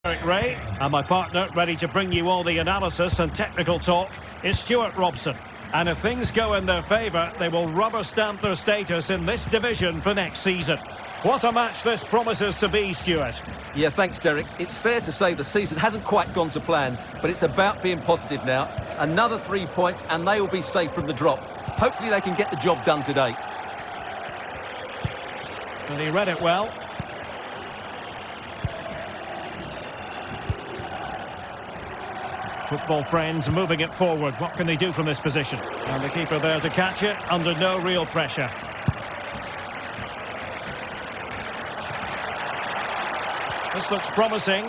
Eric Ray, and my partner, ready to bring you all the analysis and technical talk, is Stuart Robson. And if things go in their favour, they will rubber stamp their status in this division for next season. What a match this promises to be, Stuart. Yeah, thanks, Derek. It's fair to say the season hasn't quite gone to plan, but it's about being positive now. Another 3 points and they will be safe from the drop. Hopefully they can get the job done today. And he read it well. Football friends moving it forward. What can they do from this position? And the keeper there to catch it under no real pressure. This looks promising.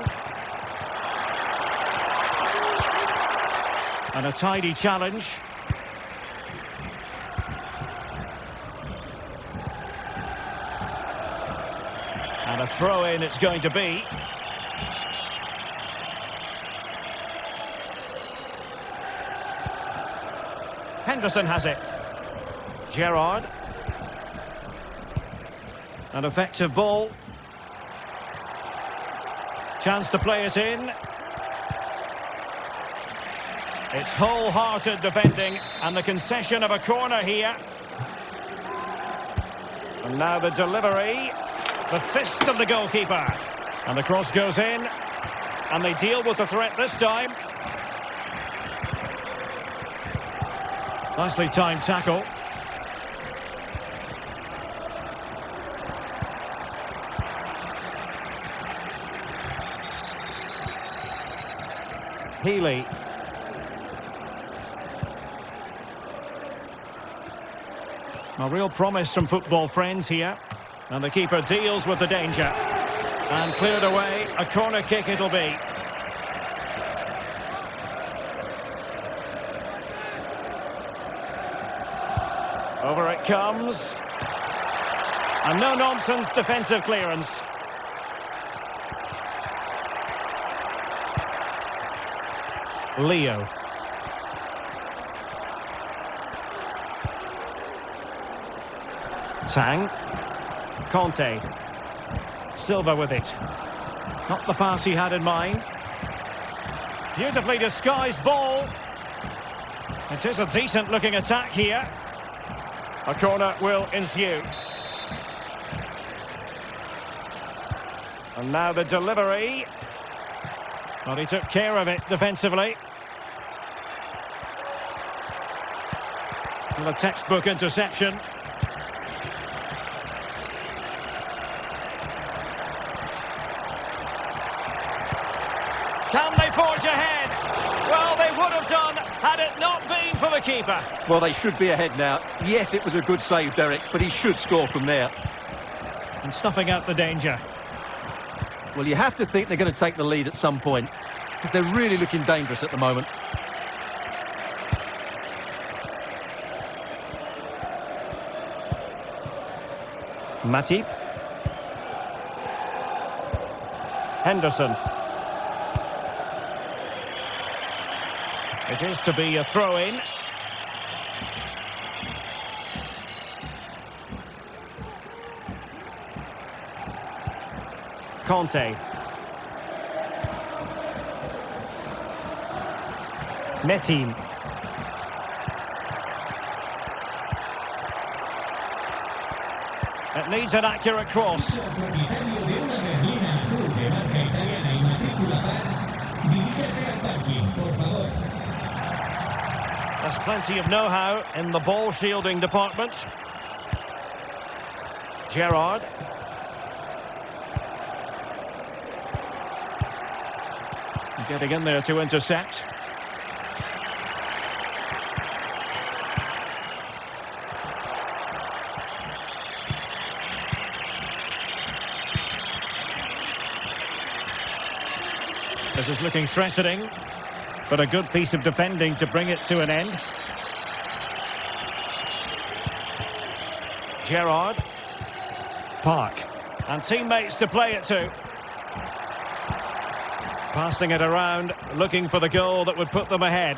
And a tidy challenge. And a throw-in it's going to be. Henderson has it. Gerrard. An effective ball. Chance to play it in. It's wholehearted defending and the concession of a corner here. And now the delivery. The fist of the goalkeeper. And the cross goes in. And they deal with the threat this time. Nicely timed tackle. Healy. A real promise from football friends here. And the keeper deals with the danger. And cleared away. A corner kick it'll be. Over it comes. And no-nonsense defensive clearance. Leo. Tang. Conte. Silva with it. Not the pass he had in mind. Beautifully disguised ball. It is a decent-looking attack here. A corner will ensue. And now the delivery. Well, he took care of it defensively. And a textbook interception. Can they forge ahead? Well, they would have done had it not been for the keeper. Well, they should be ahead now. Yes, it was a good save, Derek, but he should score from there. And snuffing out the danger. Well, you have to think they're going to take the lead at some point, because they're really looking dangerous at the moment. Matip. Henderson. It is to be a throw-in. Conte. Metin. It needs an accurate cross. There's plenty of know-how in the ball shielding department. Gerrard. Getting in there to intercept. This is looking threatening, but a good piece of defending to bring it to an end. Gerrard. Park. And teammates to play it to. Passing it around, looking for the goal that would put them ahead.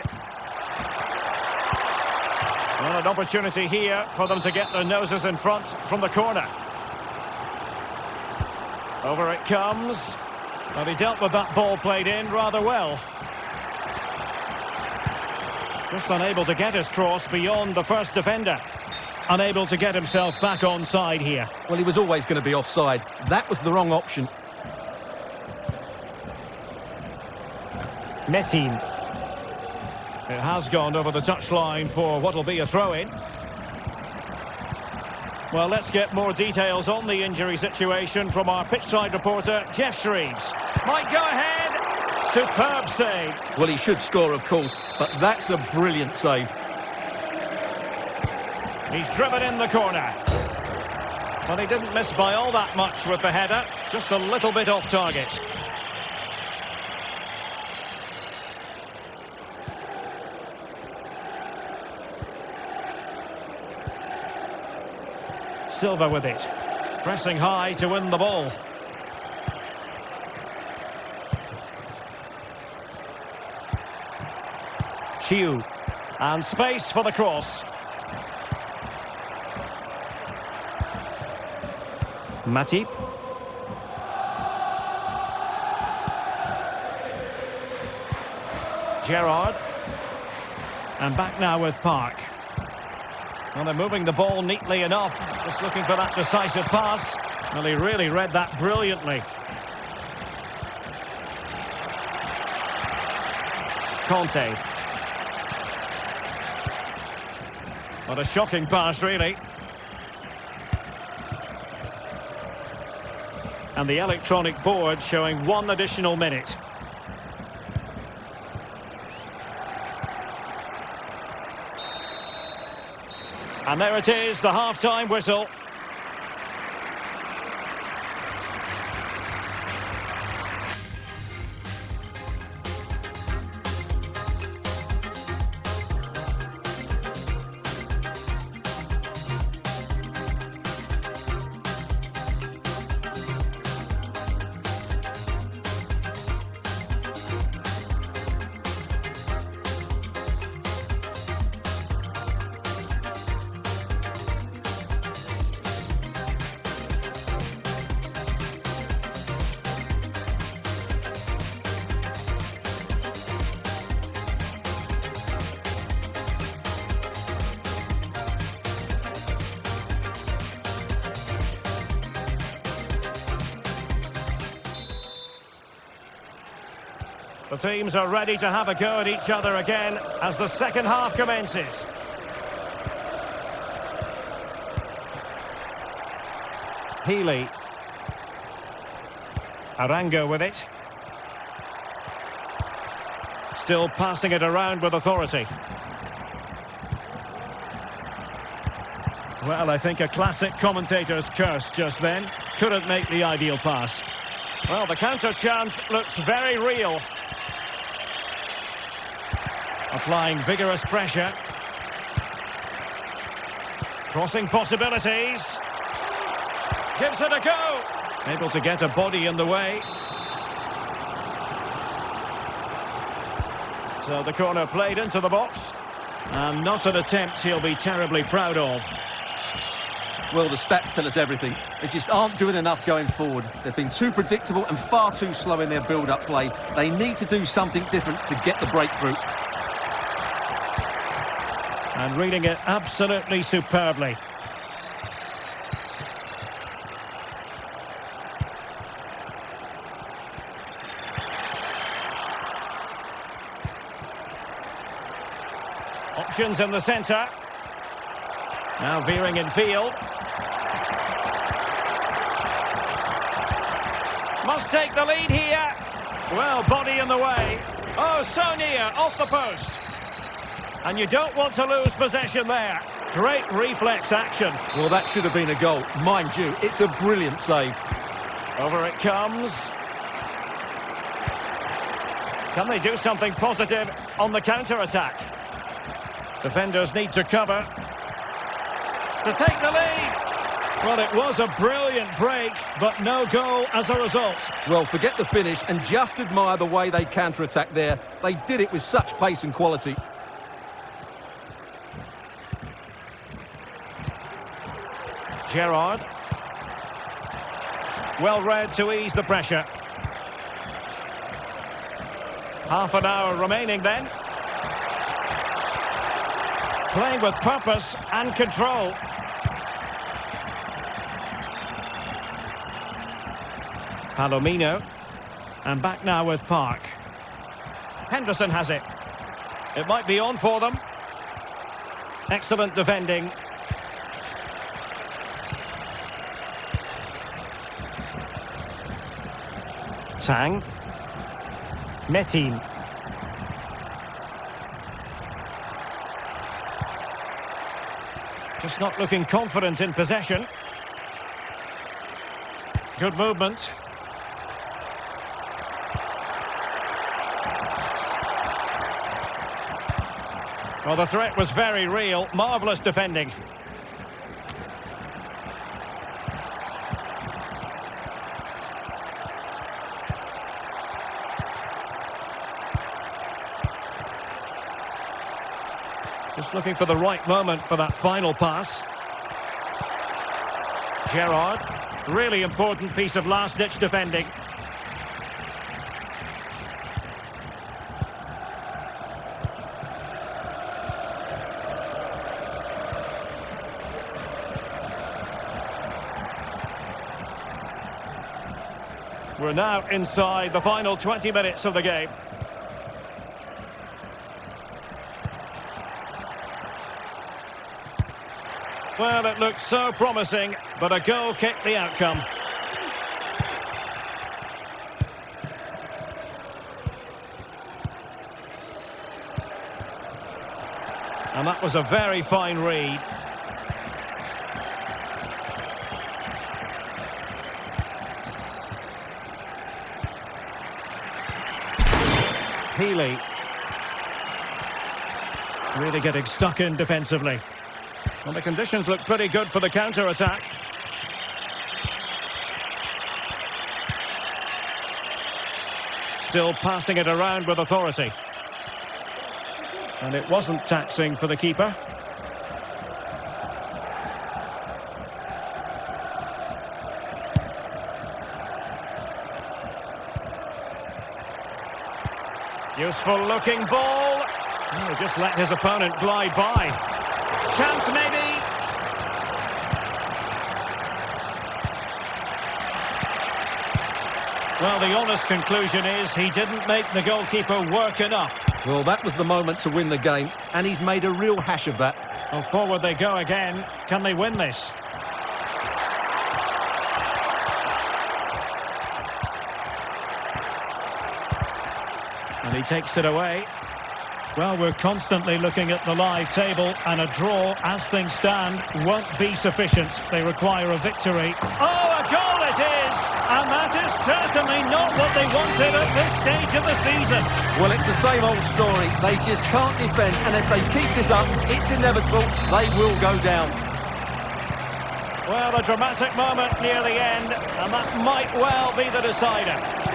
Well, an opportunity here for them to get their noses in front from the corner. Over it comes. But he dealt with that ball played in rather well. Just unable to get his cross beyond the first defender. Unable to get himself back onside here. Well, he was always going to be offside. That was the wrong option. Metin. It has gone over the touchline for what will be a throw-in. Well, let's get more details on the injury situation from our pitchside reporter, Geoff Shreeves. Might go ahead. Superb save. Well, he should score, of course, but that's a brilliant save. He's driven in the corner. But he didn't miss by all that much with the header. Just a little bit off target. Silva with it. Pressing high to win the ball. Chiu. And space for the cross. Matip. Gerrard. And back now with Park. Well, they're moving the ball neatly enough. Just looking for that decisive pass. Well, he really read that brilliantly. Conte. What a shocking pass, really. And the electronic board showing 1 additional minute. And there it is, the half-time whistle. The teams are ready to have a go at each other again as the second half commences. Healy. Arango with it. Still passing it around with authority. Well, I think a classic commentator's curse just then. Couldn't make the ideal pass. Well, the counter chance looks very real. Applying vigorous pressure. Crossing possibilities. Gives it a go. Able to get a body in the way. So the corner played into the box. And not an attempt he'll be terribly proud of. Well, the stats tell us everything. They just aren't doing enough going forward. They've been too predictable and far too slow in their build-up play. They need to do something different to get the breakthrough. And reading it absolutely superbly. Options in the centre. Now veering in field. Must take the lead here. Well, body in the way. Oh, so near, off the post. And you don't want to lose possession there. Great reflex action. Well, that should have been a goal. Mind you, it's a brilliant save. Over it comes. Can they do something positive on the counter-attack? Defenders need to cover. To take the lead. Well, it was a brilliant break, but no goal as a result. Well, forget the finish and just admire the way they counter-attacked there. They did it with such pace and quality. Gerrard. Well read to ease the pressure. Half an hour remaining then. Playing with purpose and control. Palomino. And back now with Park. Henderson has it. It might be on for them. Excellent defending. Tang. Metin. Just not looking confident in possession. Good movement. Well, the threat was very real. Marvellous defending. Just looking for the right moment for that final pass. Gerrard. Really important piece of last-ditch defending. We're now inside the final 20 minutes of the game. Well, it looked so promising, but a goal kicked the outcome. And that was a very fine read. Healy. Really getting stuck in defensively. Well, the conditions look pretty good for the counter-attack. Still passing it around with authority. And it wasn't taxing for the keeper. Useful looking ball. Oh, just let his opponent glide by. Chance maybe. Well, the honest conclusion is he didn't make the goalkeeper work enough. Well, that was the moment to win the game, and he's made a real hash of that. Well, forward they go again. Can they win this? And he takes it away. Well, we're constantly looking at the live table, and a draw, as things stand, won't be sufficient. They require a victory. Oh, a goal it is! And that is certainly not what they wanted at this stage of the season. Well, it's the same old story. They just can't defend, and if they keep this up, it's inevitable. They will go down. Well, a dramatic moment near the end, and that might well be the decider.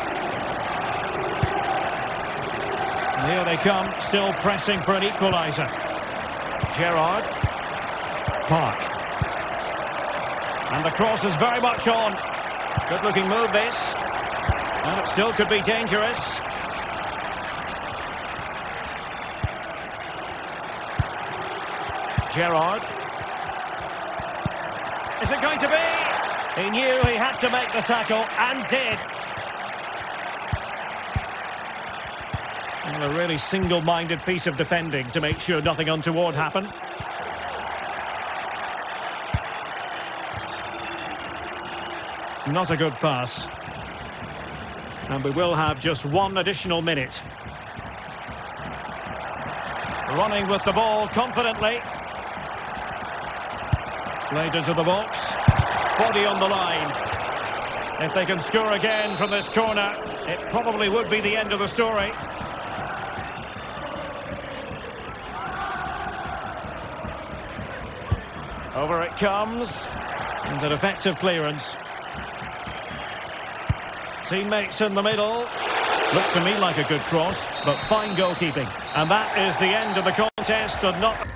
Here they come, still pressing for an equaliser. Gerrard. Park. And the cross is very much on. Good looking move this. And it still could be dangerous. Gerrard. Is it going to be? He knew he had to make the tackle, and did. A really single-minded piece of defending to make sure nothing untoward happened. Not a good pass. And we will have just one additional minute. Running with the ball confidently. Played into the box. Body on the line. If they can score again from this corner, it probably would be the end of the story. Over it comes, and an effective clearance. Teammates in the middle. Looked to me like a good cross, but fine goalkeeping. And that is the end of the contest, and not...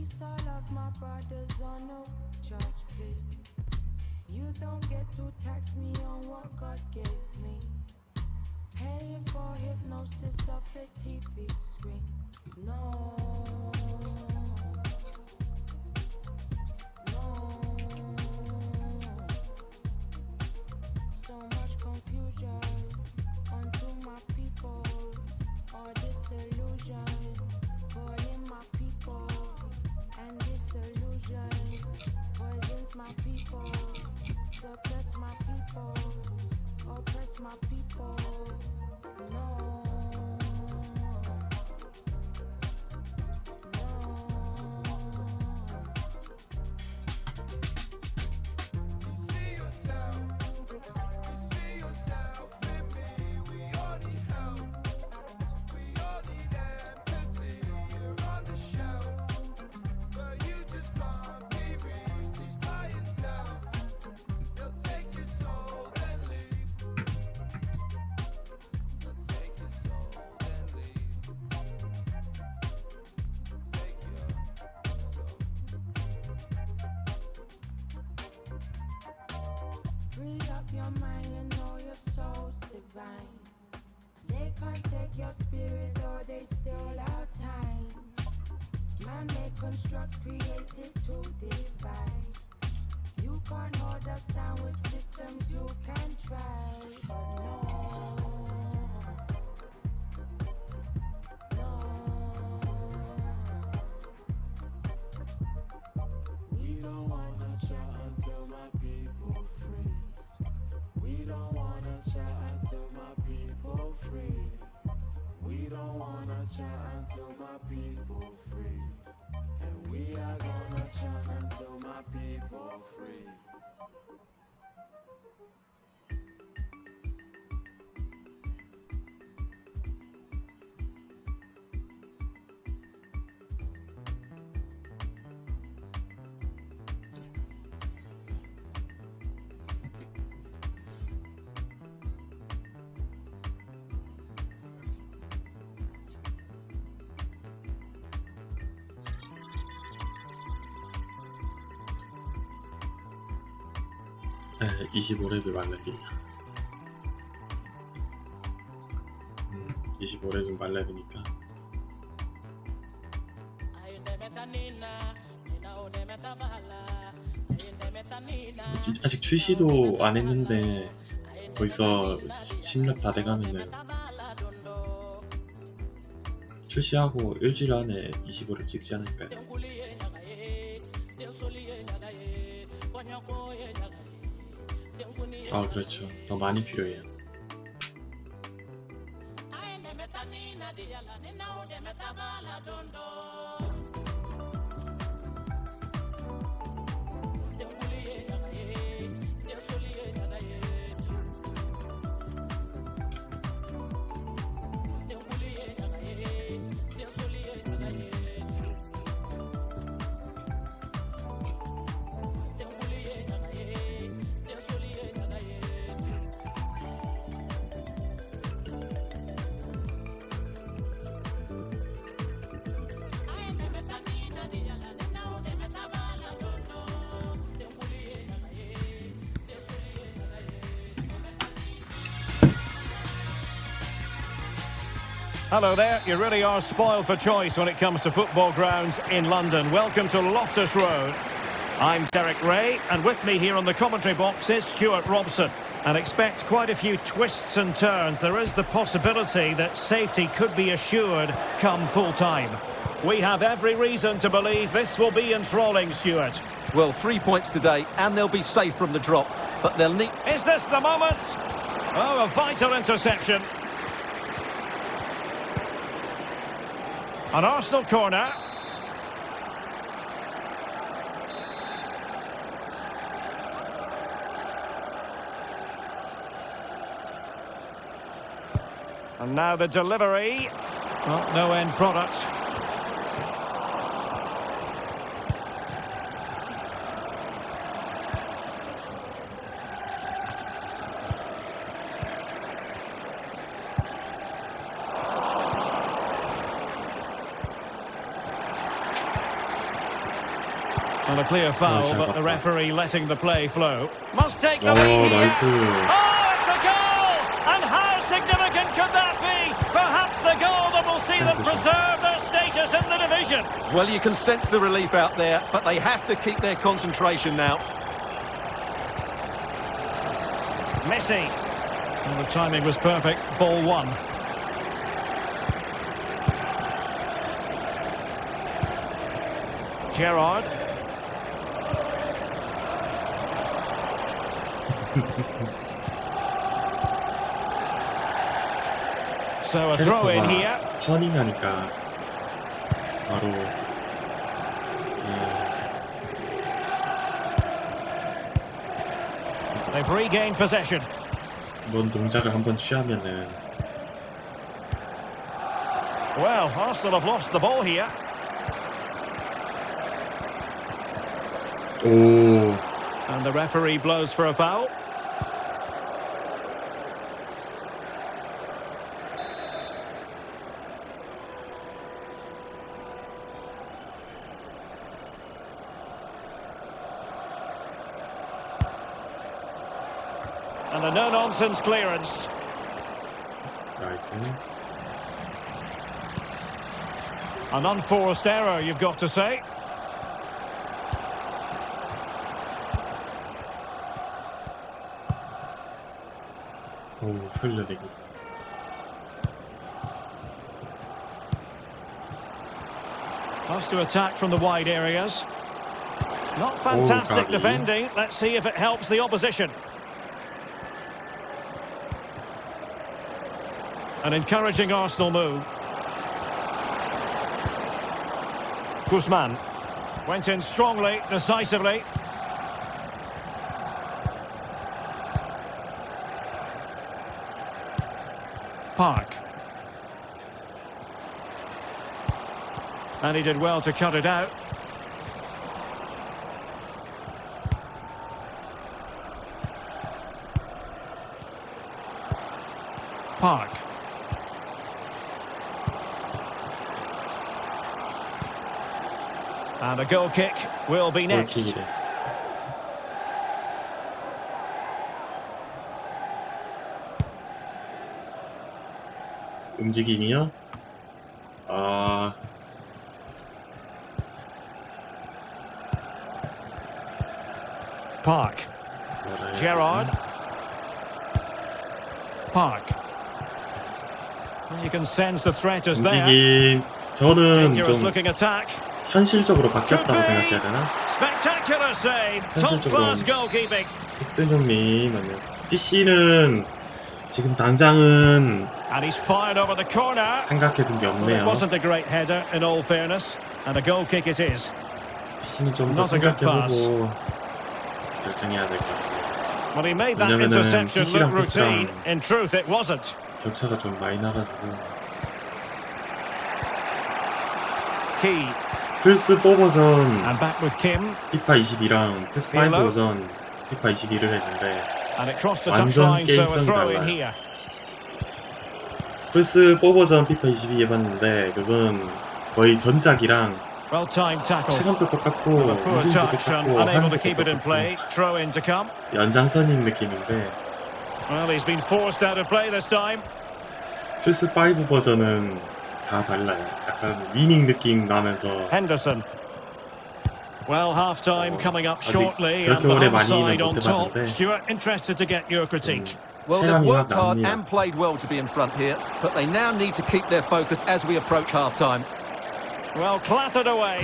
Release all of my brothers on no charge, please. You don't get to tax me on what God gave me. Paying for hypnosis off the TV screen. No. So much confusion onto my people. All disillusion falling my people. And disillusion poisons my people. Suppress my people. Oppress my people. No. Free up your mind, you know your soul's divine. They can't take your spirit or they steal our time. Man make constructs created to divide. You can't hold us down with systems you can try. But we don't wanna chat until my people free. We don't wanna chat until my people free. We don't wanna chat until my people free. And we are gonna chat until my people free. 네, 25렙이 만렙이냐. 25렙이 만렙이니까. 아직 출시도 안 했는데 벌써 10렙 다 돼가면은 출시하고 일주일 안에 25렙 찍지 않을까요? 아, 그렇죠. 더 많이 필요해요. Hello there, you really are spoiled for choice when it comes to football grounds in London. Welcome to Loftus Road. I'm Derek Ray, and with me here on the commentary box is Stuart Robson. And expect quite a few twists and turns. There is the possibility that safety could be assured come full time. We have every reason to believe this will be enthralling, Stuart. Well, 3 points today, and they'll be safe from the drop. But they'll need... Is this the moment? Oh, a vital interception. An Arsenal corner. And now the delivery. Well, no end product. Well, a clear foul, 잘 but the 봤다. referee letting the play flow. Must take the 오, lead here. 나이스. Oh, it's a goal! And how significant could that be? Perhaps the goal that will see them Transition. preserve their status in the division. Well, you can sense the relief out there, but they have to keep their concentration now. Messi. Well, the timing was perfect. Ball one. Gerrard. So a throw in here. 캐릭터가 터닝하니까 바로 They've regained possession. 뭔 동작을 한번 취하면은 Well, Arsenal have lost the ball here. 오, And the referee blows for a foul. And a no-nonsense clearance. 나이스. An unforced error, you've got to say. 오, 흘려내기. Has to attack from the wide areas. Not fantastic Gabi. defending. Let's see if it helps the opposition. An encouraging Arsenal move. Guzman went in strongly, decisively. Park. And he did well to cut it out. Park. And a goal kick will be next. 골킥이래. 움직임이요? 아, Park. 뭐라 해야 Gerrard. 되지? Park. Well, you can sense the threat is there. 움직임. 저는 Dangerous 좀 looking attack. 현실적으로 바뀌었다고 생각해야 되나? Spectacular save. Top class goalkeeping. 스승님 아니요. PC는 지금 당장은 And he's fired over the corner. 생각해둔 게 Well, it 없네요. wasn't a great header in all fairness. And a goal kick it is. PC는 좀 더 Not a good 생각해보고 결정해야 될 것 같아요. Well, he made that 왜냐면은 interception PC랑 look routine. 패스랑 In truth, it wasn't. 격차가 좀 많이 나가지고 Key. 플스4 버전 And back with Kim. 피파 22랑 플스5 Pirlo. 버전 피파 22를 했는데 And it crossed the 완전 touchline, so a 게임성이 throw in 달라요. here. 플스4 버전 피파 22 해봤는데 그건 거의 전작이랑 Well timed tackle. 체감도 똑같고 Well, a poor 움직임도 touch and 똑같고 unable 하는 to 것도 keep it in play. 똑같고 Throw in to come. 연장선인 느낌인데 Well, he's been forced out of play this time. 플스5 버전은 다 달라요. 약간 위닝 느낌 나면서 Henderson. Well, half-time coming up 아직 shortly, and 그렇게 the 오래 home 많이는 side on 못 top. 해봤는데 Stuart, interested to get your critique. Well, they've 체감이 worked 확 hard 납니다. and played well to be in front here, but they now need to keep their focus as we approach half-time. Well, clattered away.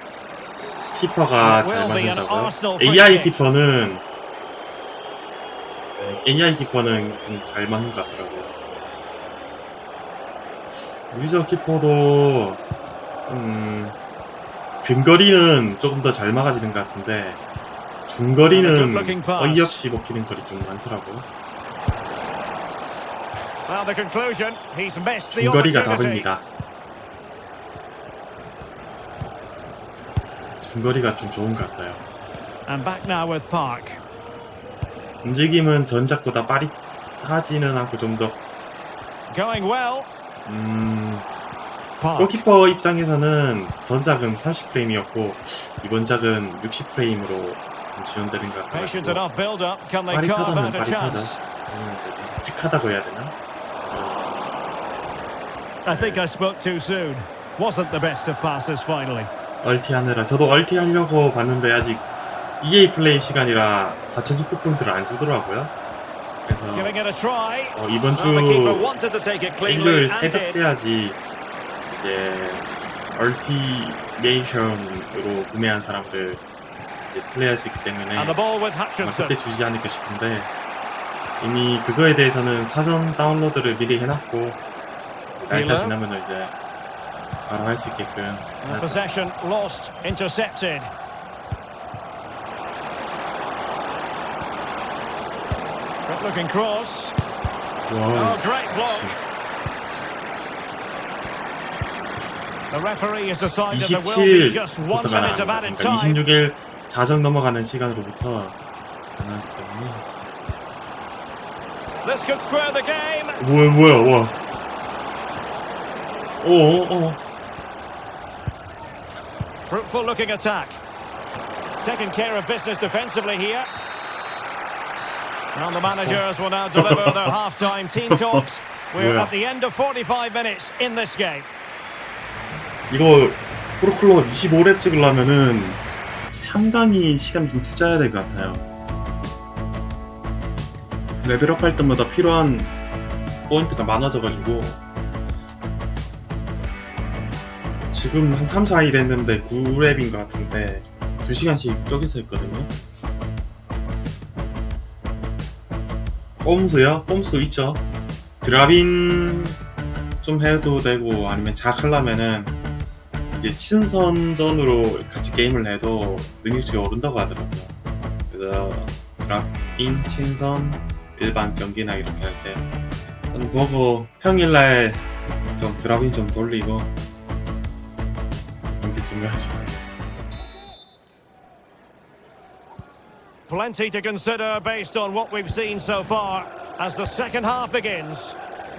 키퍼가 It 잘 will be an 맞는다고요? Arsenal free AI kick. 키퍼는 좀 잘 맞는 것 같더라고요. 유저 키퍼도 근거리는 조금 더 잘 막아지는 것 같은데 중거리는 어이없이 먹히는 거리 좀 많더라고요. Well, the conclusion, he's missed the 중거리가 opportunity. 답입니다. 중거리가 좀 좋은 것 같아요. And back now with Park. 움직임은 전작보다 빠릿하지는 않고 좀 더 Going well. Park. 골키퍼 입장에서는 전작은 30프레임이었고 이번 작은 60프레임으로 지원되는 것 Patient 같아요. enough build-up. Can they carve 빠릿하다면 out a 빠릿하죠. chance? 묵직하다고 해야 되나? I think I spoke too soon. Wasn't the best of passes finally. 얼티하느라 저도 얼티하려고 봤는데 아직 EA 플레이 시간이라 4,600포인트를 안 주더라고요. 그래서 Giving it a try. 이번 주 Well, the keeper wanted to take it cleanly 일요일 and 새벽 did. 때야지 이제 얼티메이션으로 구매한 사람들 이제 플레이할 수 있기 때문에 And the ball with 아마 Hutchinson. 그때 주지 않을까 싶은데 이미 그거에 대해서는 사전 다운로드를 미리 해놨고 날짜 지나면 이제 바로 할 수 있게끔. And possession lost, intercepted. Good looking cross. 와, Oh, great block. 역시. The referee has decided there will be just 1 27부터가 minute of 나갑니다. added 그러니까 time. 26일 자정 넘어가는 시간으로부터 가능하기 때문에. This could square the game. 뭐야. Fruitful looking attack. Taking care of business defensively here. And the managers will now deliver their half-time team talks. We're at the end of 45 minutes in this game. 이거 프로클럽 25렙 찍으려면은 상당히 시간 좀 투자해야 될 것 같아요. 레벨업 할 때마다 필요한 포인트가 많아져가지고 지금 한 3, 4일 했는데 9렙인 것 같은데 2시간씩 쪼개서 했거든요. 꼼수요? 꼼수 있죠. 드랍인 좀 해도 되고 아니면 자하려면은 이제 친선전으로 같이 게임을 해도 능력치가 오른다고 하더라고요. 그래서 드랍인, 친선, 일반 경기나 이렇게 할 때 보고 평일날 좀 드랍인 좀 돌리고 경기 좀 해야지. Plenty to consider based on what we've seen so far as the second half begins.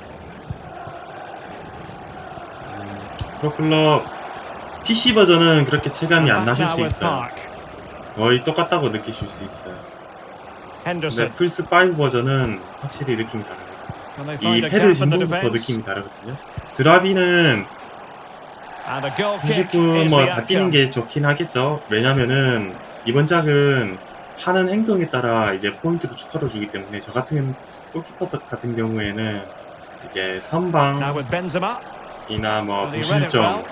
프로클럽 PC 버전은 그렇게 체감이 안 나실 수 있어요. 거의 똑같다고 느끼실 수 있어요. 근데 플스5 버전은 확실히 느낌이 다릅니다. 이 패드 진동부터 느낌이 다르거든요. 드랍이는 99 뭐 다 뛰는 게 좋긴 하겠죠. 왜냐면은 이번 작은 하는 행동에 따라 이제 포인트도 추가로 주기 때문에 저 같은 골키퍼 같은 경우에는 이제 선방이나 뭐 무실점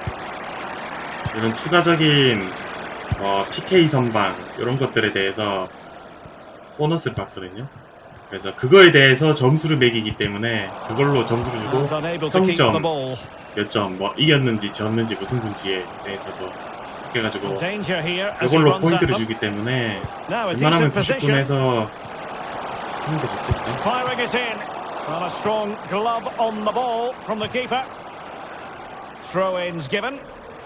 이런 추가적인 PK 선방 이런 것들에 대해서 보너스를 받거든요. 그래서 그거에 대해서 점수를 매기기 때문에 그걸로 점수를 주고 평점 몇 점, 뭐 이겼는지 졌는지 무슨 분지에 대해서도 해가지고 이걸로 포인트를 주기 때문에 웬만하면 90분에서 하는 게 좋겠죠. Well, a strong glove on the ball from the keeper. Throw-ins given.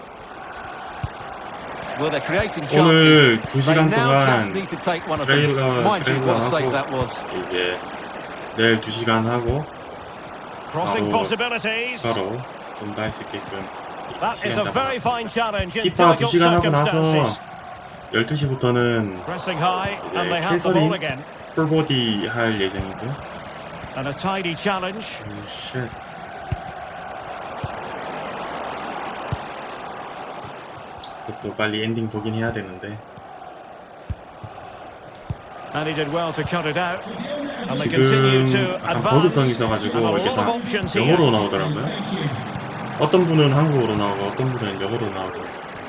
Well, they're creating 오늘 chances. 2시간 They now 동안 just need to take one of them. Mind you, what a save that was. 이제 내일 2시간 하고 Crossing possibilities. 추가로 좀 더 할 수 있게끔 That is a very fine challenge in 피파 difficult 2시간 하고 나서 circumstances. 12시부터는 Pressing high, and they have the ball 캐서린 again. 풀보디 할 예정이고요. And a tidy challenge. 쉣. 그것도 빨리 엔딩 보긴 해야 되는데 And he did well to cut it out. And they continue 지금 to 약간 advance. 버그성이 있어가지고 And a 이게 lot 다 of options here. 영어로 나오더라고요. 어떤 분은 한국어로 나오고 어떤 분은 영어로 나오고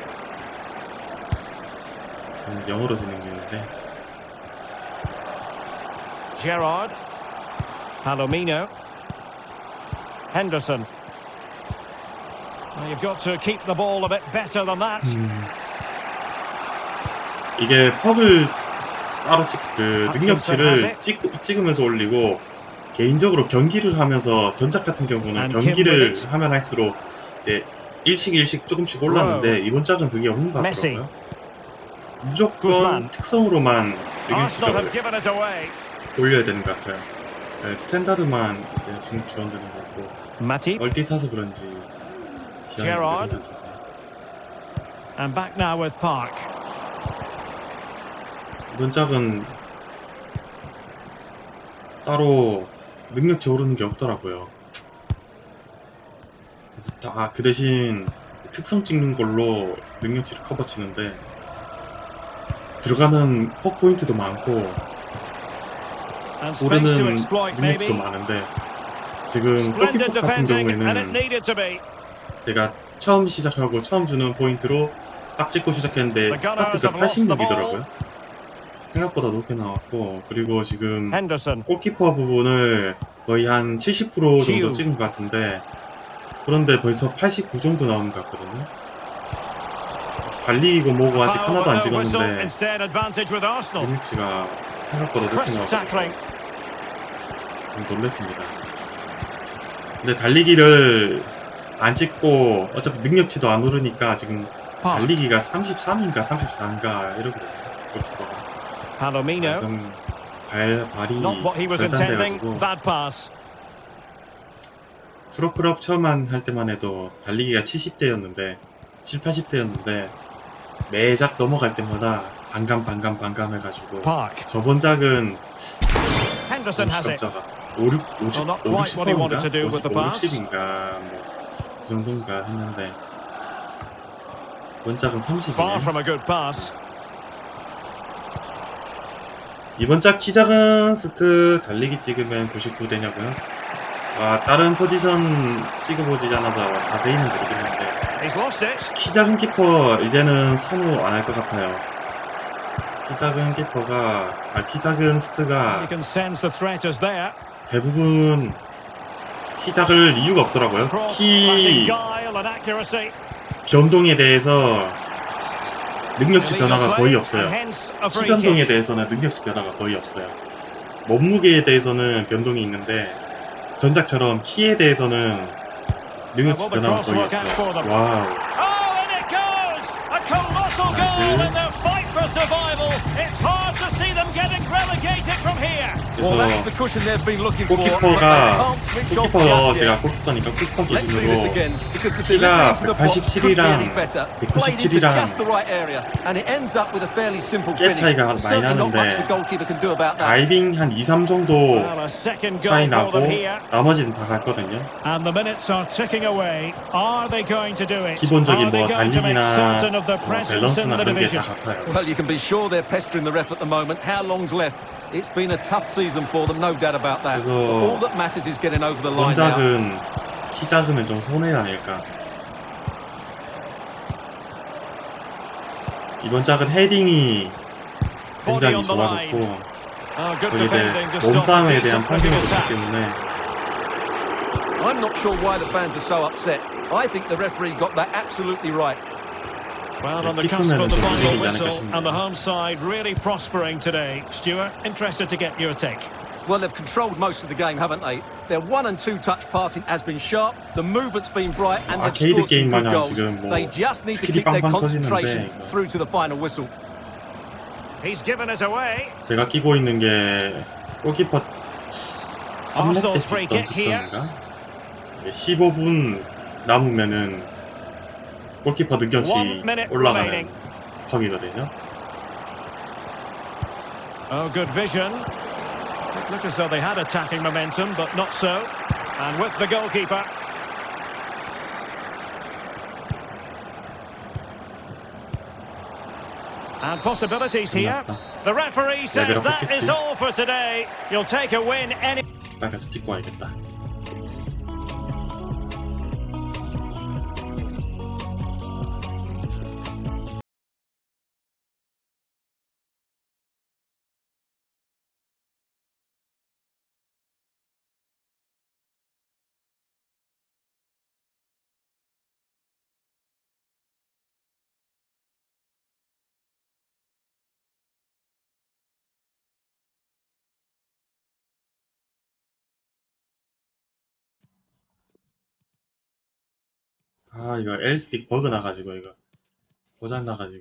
저는 영어로 진행되는데 Gerrard. Palomino. Henderson. Well, you've got to keep the ball a bit better than that. 이게 퍽을 따로 그 능력치를 찍으면서 올리고 개인적으로 경기를 하면서 전작 같은 경우는 경기를 하면 할수록 이제 일씩 조금씩 올랐는데 이번 작은 그게 없는 것 같더라고요. 무조건 특성으로만 능력치를 올려야 되는 것 같아요. 네, 스탠다드만 이제 지금 지원되는 것 같고 얼티 사서 그런지 시간이 Gerrard. 느린 것 같은데. And back now with Park. 이번 짝은 따로 능력치 오르는 게 없더라고요. 그래서 다 그 대신 특성 찍는 걸로 능력치를 커버 치는데 들어가는 퍽 포인트도 많고 And space to 오르는 exploit 능력치도 maybe. 많은데 지금 Splendid 골키퍼 같은 defending and it 경우에는 needed to be. 제가 처음 시작하고 처음 주는 포인트로 딱 찍고 시작했는데 The Gunners 스타트가 have lost the ball. 86이더라고요. 생각보다 높게 나왔고 그리고 지금 Henderson. 골키퍼 부분을 거의 한 70% 정도 지우. 찍은 것 같은데 그런데 벌써 89 정도 나오는 것 같거든요. 달리고 뭐고 아직 Foul 하나도 안 with no whistle. 찍었는데 Instead advantage with Arsenal. 능력치가 생각보다 높게 Crisp 나와서 tackling. 좀 놀랐습니다. 근데 달리기를 안 찍고 어차피 능력치도 안 오르니까 지금 Park. 달리기가 33인가 34인가 이러거든요. 골키퍼가 Palomino. 완전 발이 Not what he was intending. 절단돼가지고 Bad pass. 프로클럽 처음 할 때만 해도 달리기가 70대였는데 7, 80대였는데 매작 넘어갈 때마다 반감 해가지고 Park. 저번 작은 Henderson has it. 시점자가 5, 6, 50, Well, not 5, quite what he wanted 60%인가? to do with the 5, pass. 60인가 뭐 그 정도인가 했는데 이번 짝은 Far 30이네. from a good pass. 이번 짝 키 작은 스트 달리기 찍으면 99 되냐고요? 아, 다른 포지션 찍어보지 않아서 자세히는 모르겠는데 He's lost it. 키 작은 키퍼 이제는 선호 안 할 것 같아요. 키 작은 키퍼가 키 작은 You 스트가 can sense the threat is there. 대부분 키 작을 이유가 없더라고요. Cross, 키 lacking guile and accuracy. 변동에 대해서 능력치 Illegal 변화가 play, 거의 and 없어요. hence a 키 free 변동에 kick. 대해서는 능력치 변화가 거의 없어요. 몸무게에 대해서는 변동이 있는데 전작처럼 키에 대해서는 능력치 변화가 거의 없어요. 와우. Oh, and it goes! A colossal goal in their fight for survival. It's hard to see them getting relegated from here. Well, that's 그래서 the cushion they've been looking for. 골키퍼가 but they can't switch off 골키퍼 just 제가 yet. 골키퍼니까 골키퍼 Let's see this 기준으로 again because the 키가 delivery into the box could be 187이랑 any better. Played into 197이랑 just the right area, and it ends up with a fairly simple 꽤 finish. 차이가 많이 Certainly not much 나는데 the goalkeeper can do about that. 다이빙 한 2, 3 정도 Well, a second goal 차이 for 나고 them here. 나머지는 다 갔거든요. And the minutes are ticking away. Are they going to do it? 기본적인 Are they 뭐 going to make 달리기나 certain of their 뭐 presence in 밸런스나 the 그런 게 division? 다 같아요. Well, you can be sure they're pestering the ref at the moment. How long's left? It's been a tough season for them, no doubt about that. 그래서 But all that matters is getting over the line now. 원작은 키 작으면 좀 손해가 아닐까. 이번 작은 헤딩이 굉장히 좋아졌고 Oh, good 거기에 defending to 대해 stop 몸싸움에 the 대한 decent 판정이 looking 좋기 attack. 때문에 I'm not sure why the fans are so upset. I think the referee got that absolutely right. Well, on the Kick cusp of the 좀 final 이기지 않을까 whistle, 싶네요. and the home side really prospering today. Stuart, interested to get your take. Well, they've controlled most of the game, haven't they? Their 1 and 2 touch passing has been sharp, the movement's been bright, and they've 아케이드 scored some 게임 good 마냥 goals. 지금 뭐 They just need to 스킬이 keep their 빵빵 concentration 터지는데 through to the final whistle. He's given us away. 제가 끼고 있는 게 골키퍼 3렙 때 Arsenal's free 찍던 kick here. 득점인가? 15분 남으면은 골키퍼 1 능력치 minute 올라가는 remaining. 퍽이거든요. Oh, good vision. It looked as though they had attacking momentum, but not so. And with the goalkeeper. And possibilities here. 끝났다. The referee says 레벨업 that is 했겠지. all for today. You'll take a win any... 빨간색 찍고 와야겠다. 아, 이거 L스틱 버그 나가지고, 이거. 고장 나가지고.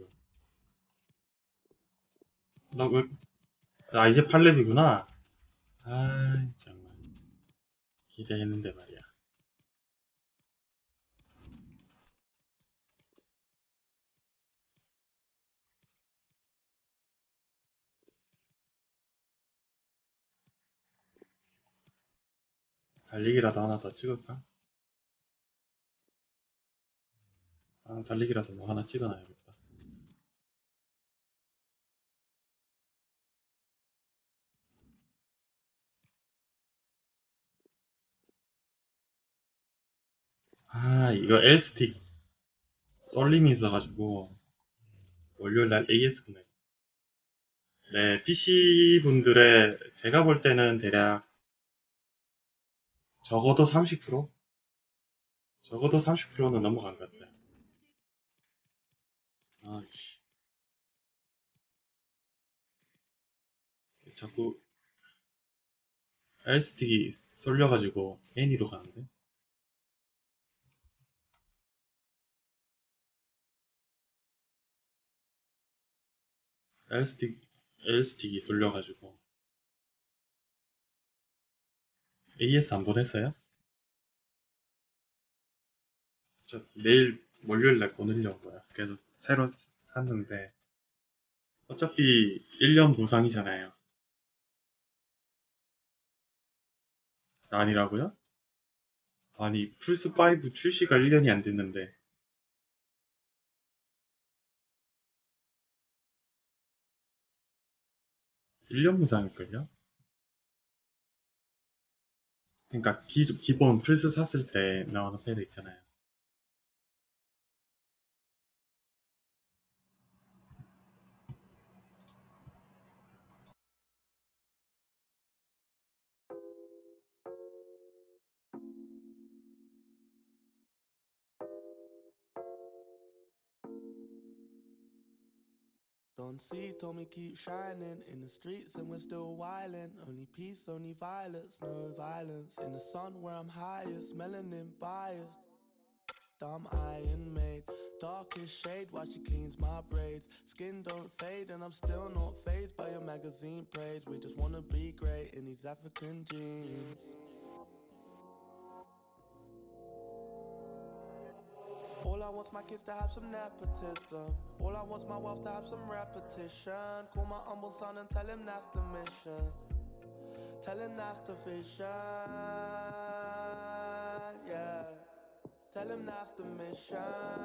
이제 8렙이구나. 아, 정말. 기대했는데 말이야. 달리기라도 하나 더 찍을까? 달리기라도 뭐 하나 찍어놔야겠다. 이거 L스틱 썰림이 있어가지고 월요일날 AS 구매. 네, PC분들의 제가 볼 때는 대략 적어도 30%? 적어도 30%는 넘어간 것 같아요. 자꾸 L스틱이 쏠려가지고 N이로 가는데. L스틱이 쏠려가지고 AS 안 보냈어요? 저 내일 월요일날 보내려고요. 그래서 새로 샀는데 어차피 1년 무상이잖아요. 아니라고요? 아니 플스5 출시가 1년이 안 됐는데 1년 무상일걸요? 그러니까 기본 플스 샀을 때 나오는 패드 있잖아요. Don't see, told me keep shining in the streets and we're still wildin'. Only peace, only violence, no violence. In the sun where I'm highest, melanin biased. Dumb iron maid, darkest shade while she cleans my braids. Skin don't fade and I'm still not fazed by your magazine praise. We just wanna be great in these African jeans. All I want's my kids to have some nepotism. All I want's my wealth to have some repetition. Call my humble son and tell him that's the mission. Tell him that's the vision. Yeah. Tell him that's the mission.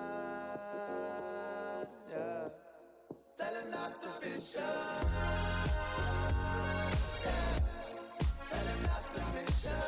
Yeah. Tell him that's the vision. Yeah. Tell him that's the mission.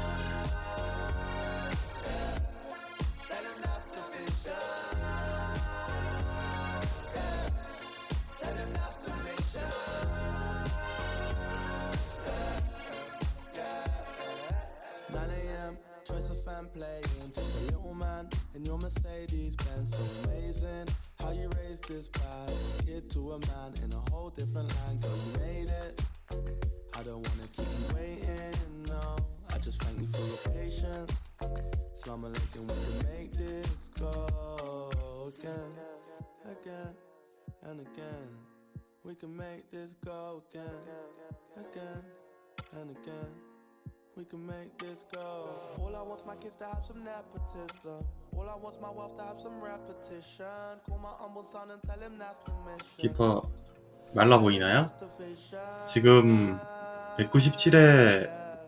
Playing just a little man in your Mercedes Benz. So amazing how you raised this bad kid to a man in a whole different land. Girl, you made it. I don't wanna keep you waiting, no. I just thank you for your patience. Slum a leg and we can make this go again, again and again. We can make this go again, again and again. We can make this go. All I want's my kids to have some nepotism. All I want's my wealth to have some repetition. Call my humble son and tell him that's the mission. 키퍼 말라 보이나요? 지금 197에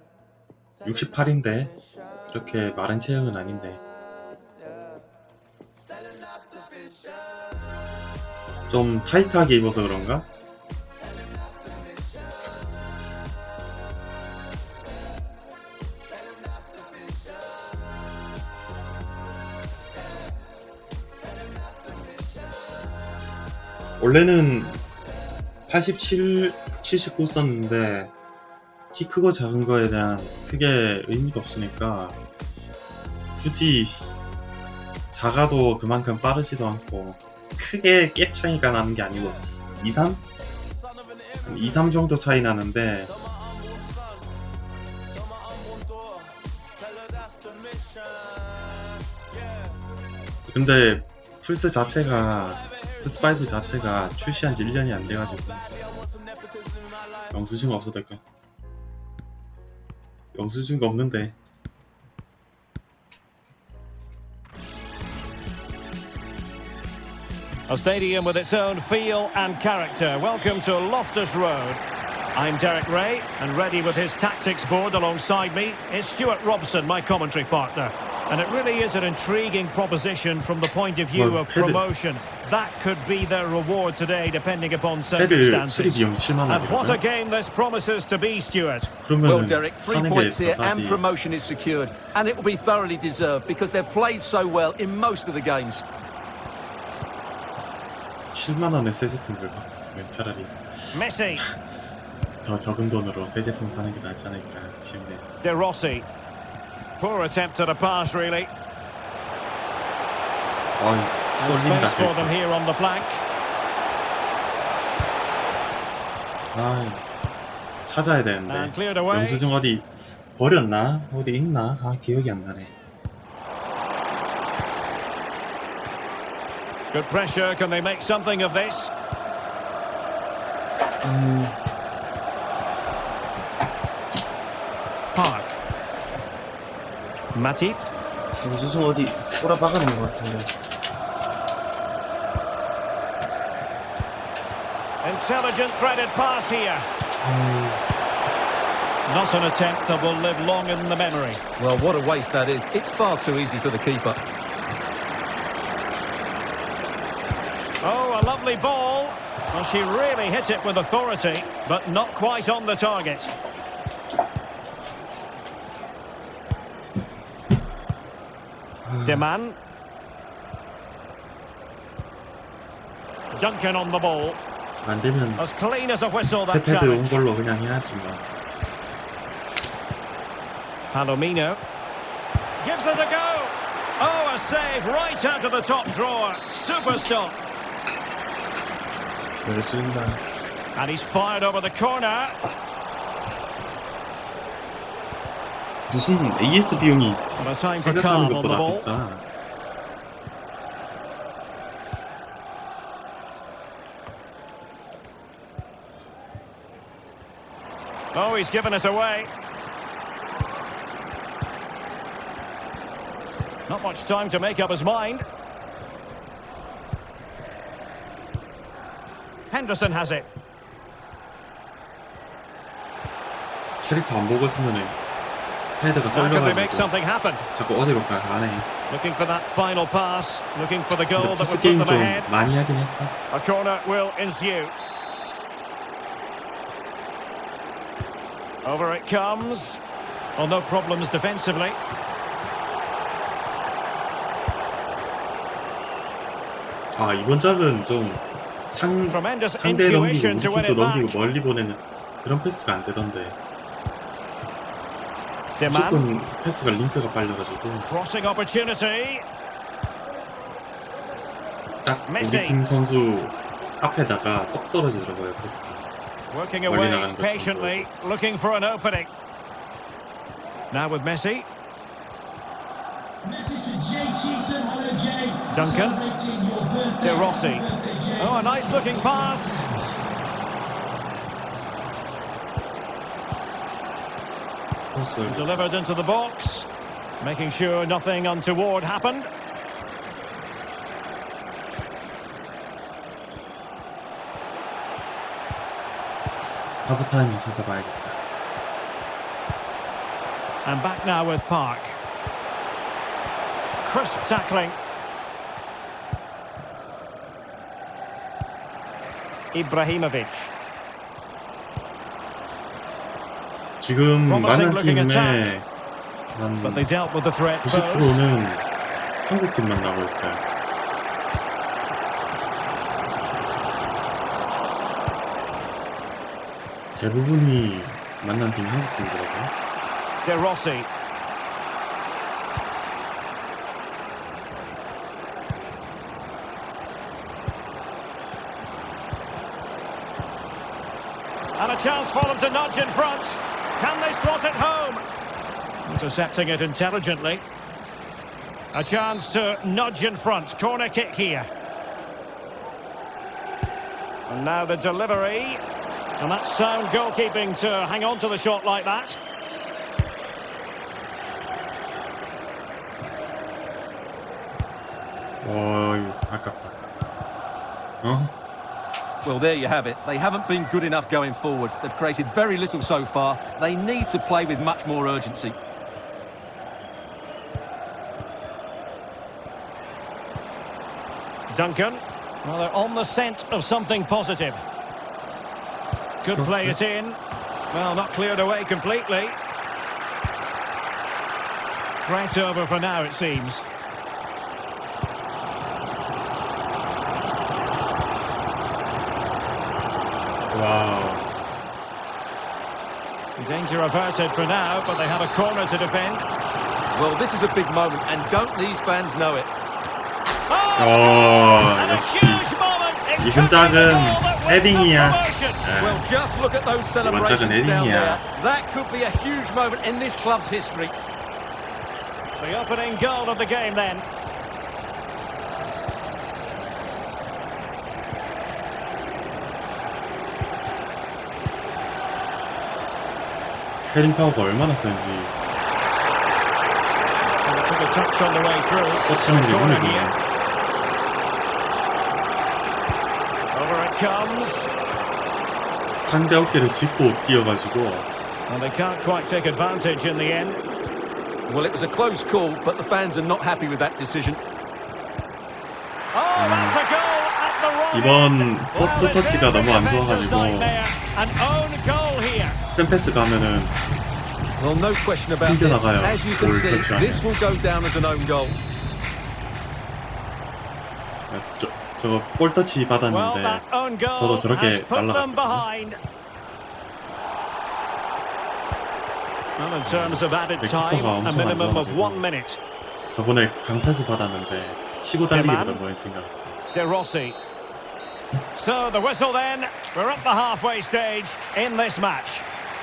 68인데 그렇게 마른 체형은 아닌데 좀 타이트하게 입어서 그런가? 원래는 87, 79 썼는데 키 크고 작은 거에 대한 크게 의미가 없으니까 굳이 작아도 그만큼 빠르지도 않고 크게 갭 차이가 나는 게 아니고 2, 3? 2, 3 정도 차이 나는데 근데 플스5 자체가 출시한 지 1년이 안 돼가지고 영수증 없어도 될까? 영수증 없는데 A stadium with its own feel and character. Welcome to Loftus Road. I'm Derek Ray, and ready with his tactics board alongside me is Stuart Robson, my commentary partner. And it really is an intriguing proposition from the point of view of promotion. That could be their reward today, depending upon 헤드 수리 circumstances. 비용이 7만 And what a 원이거든. game this promises to be, Stuart. Well, 그러면 Derek, 3 사는 게 points 더 here and 싸지. promotion is secured. And it will be thoroughly deserved because they've played so well in most of the games. 7만 원에 새 제품을 바꾸면 차라리 Messi, 더 적은 돈으로 새 제품 사는 게 낫지 않을까 싶네요. De Rossi. Poor attempt at a pass, really. 어이, And 쏠린다. space for them here on the flank. 아, 찾아야 되는데. And cleared away. 영수증 어디 버렸나? 어디 있나? 아, 기억이 안 나네. Good pressure. Can they make something of this? Park. Matip. 영수증 어디 꼬라박아놓은 것 같은데. Intelligent threaded pass here. Not an attempt that will live long in the memory. Well, what a waste that is. It's far too easy for the keeper. Oh, a lovely ball. Well, she really hit it with authority, but not quite on the target. Deman. Duncan on the ball. 안 되면 As clean as a whistle, 새 that 패드 온 challenge. 걸로 그냥 해야지 뭐. Palomino. Gives it a go. Oh, a save right out of the top drawer. Super stop. 열수인다. And he's fired over the corner. 무슨 AS 비용이 And a time for 새가 사는 calm on the 것보다 ball. 비싸. Oh, he's given it away. Not much time to make up his mind. Henderson has it. 캐릭터 안 보고 있으면은 패드가 How can they make 썰려가지고 something happen? 자꾸 어디로 가네. Looking for that final pass. Looking for the 근데 goal that 패스 would put 게임 them 좀 ahead. 많이 하긴 했어. A corner will ensue. Over it comes. Well, no problems defensively. 아, 이번 작은 좀 Tremendous 상대 넘기고 intuition 우리 to win 팀도 it 넘기고 back. 멀리 보내는 그런 패스가 안 되던데. Deman. 무조건 패스가 링크가 빨려가지고 Crossing opportunity. 딱 메시. 우리 팀 선수 앞에다가 똑 떨어지더라고요 패스가. Working 멀리 away 나가는 것처럼 patiently, looking for an opening. Now with Messi. Message to Jay Cheaton. Hello, Jay. Duncan. Celebrating your birthday. De Rossi. Happy birthday, Jay. Oh, a nice looking pass. 크로스 Delivered into the box. Making sure nothing untoward happened. 하프타임을 찾아봐야겠다. And back now with Park. Crisp tackling. Ibrahimovic. 지금 Promising 많은 looking 팀의 But they 한 dealt with the threat first. 90%는 한국 팀만 나오고 있어요. 대부분이 만난 팀이 한국 팀이더라고요. De Rossi. And a chance for them to nudge in front. Can they slot it home? Intercepting it intelligently. A chance to nudge in front. Corner kick here. And now the delivery. And that's sound goalkeeping to hang on to the shot like that. 아깝다. 어? Well, there you have it. They haven't been good enough going forward. They've created very little so far. They need to play with much more urgency. Duncan. Well, they're on the scent of something positive. Could play it in. Well, not cleared away completely. Threat over for now, it seems. Wow. Danger averted for now, but they have a corner to defend. Well, this is a big moment, and don't these fans know it? And a 역시 huge moment. 이 흔적은 헤딩이야. Well, just look at those 이번 celebrations 작은 down 헤딩이야. there. That could be a huge moment in this club's history. The opening goal of the game then. 헤딩 파워가 얼마나 센지 And it took a touch on the way through. 꽂히는 게 Corner 눈에 here. 보여. Over it comes. 상대 어깨를 짚고 뛰어가지고 And they can't quite take advantage in the end. Well, it was a close call, but the fans are not happy with that decision. Oh, that's a goal at the wrong 이번 end. 퍼스트 Well, 터치가 it's 너무 안 defender's 좋아가지고 nightmare. An own goal here. 쌤 패스 가면은 Well, no question about this. 튕겨나가요. As you can 골 see, 터치하면. this will go down as an own goal. 저거 볼 터치 Well, 받았는데 that own goal 저도 저렇게 has put them 날라갔거든요. behind. Well, in terms of added time, 키퍼가 a 엄청 안 minimum of 좋아가지고. 1 minute. 저번에 강패스 받았는데 치고 달리기보다 뭐인 것 같았어요. De Rossi. So the whistle then. We're at the halfway stage in this match.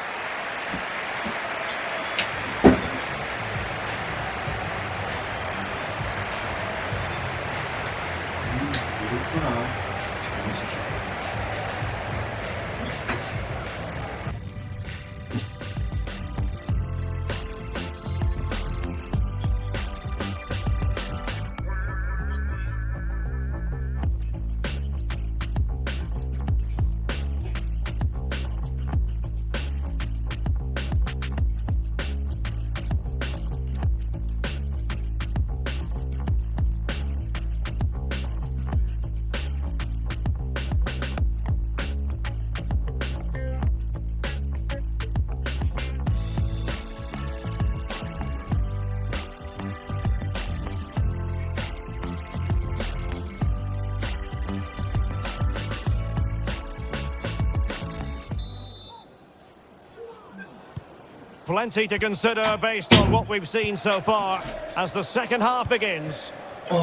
Plenty to consider based on what we've seen so far as the second half begins.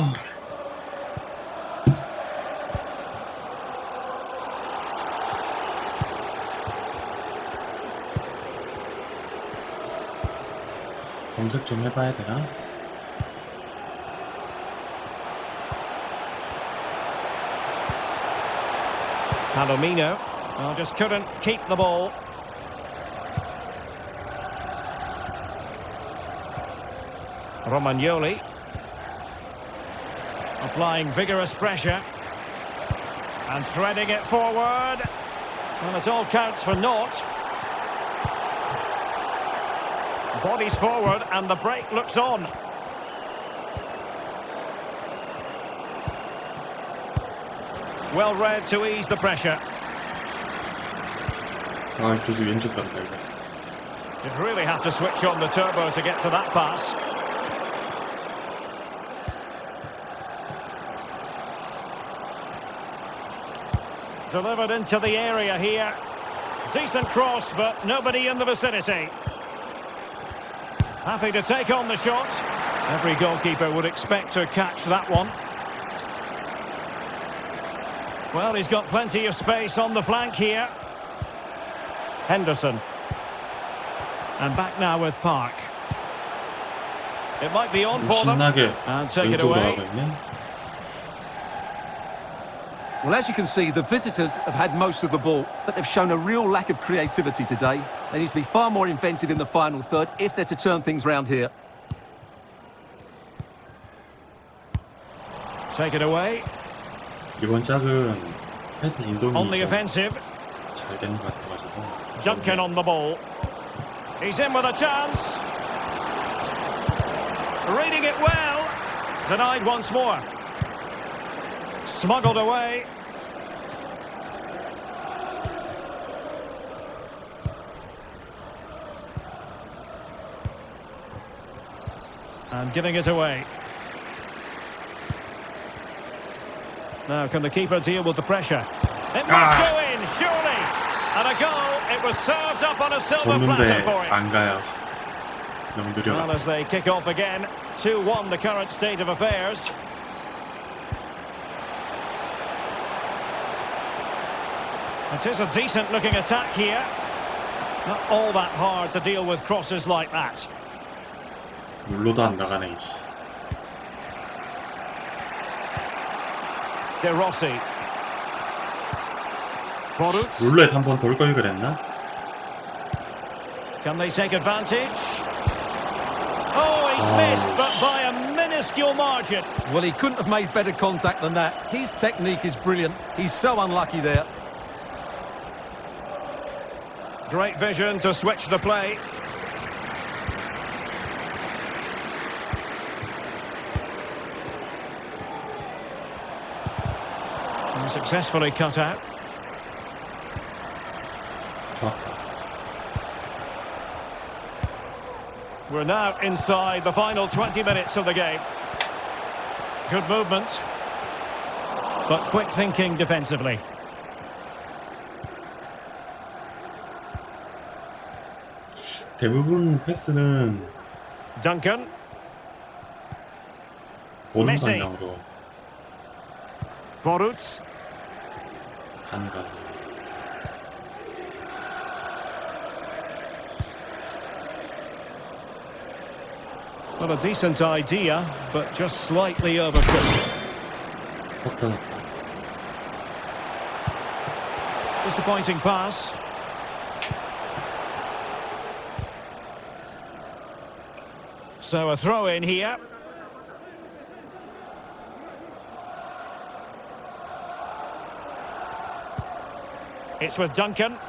검색 좀 해봐야 되나? Palomino, well, just couldn't keep the ball. Romagnoli applying vigorous pressure and threading it forward. Well, it all counts for naught. Bodies forward and the break looks on. Well read to ease the pressure. 아, 계속 왼쪽 간다 이거. You'd really have to switch on the turbo to get to that pass. Delivered into the area here. Decent cross, but nobody in the vicinity. Happy to take on the shot. Every goalkeeper would expect to catch that one. Well, he's got plenty of space on the flank here. Henderson. And back now with Park. It might be on for them. 신나게 And take it 왼쪽으로 away. 가고 있네. Well, as you can see, the visitors have had most of the ball, but they've shown a real lack of creativity today. They need to be far more inventive in the final third if they're to turn things round here. Take it away. 이번 짝은 헤드 진동이 On the 좀 offensive. 잘 되는 것 같아가지고. Duncan on the ball. He's in with a chance. Reading it well. Denied once more. Smuggled away. And giving it away. Now can the keeper deal with the pressure? It must go in, surely. And a goal. It was served up on a silver platter 줬는데 for him. 안 가요. 너무 Well, 느려라. as they kick off again, 2-1 the current state of affairs. It is a decent looking attack here. Not all that hard to deal with crosses like that. 눌러도 안 나가네. 이씨. De Rossi. Boruc. 룰렛 한번 돌 걸 그랬나? Can they take advantage? Oh, he's missed, but by a minuscule margin. Well, he couldn't have made better contact than that. His technique is brilliant. He's so unlucky there. Great vision to switch the play. And successfully cut out. 좋았다. We're now inside the final 20 minutes of the game. Good movement, but quick thinking defensively. 대부분 패스는 Duncan. 보는 메시. 방향으로 Boruc. 가는 거. Well, a decent idea, but just slightly overcooked. 확 터졌다. Disappointing pass. So a throw in here. It's with Duncan.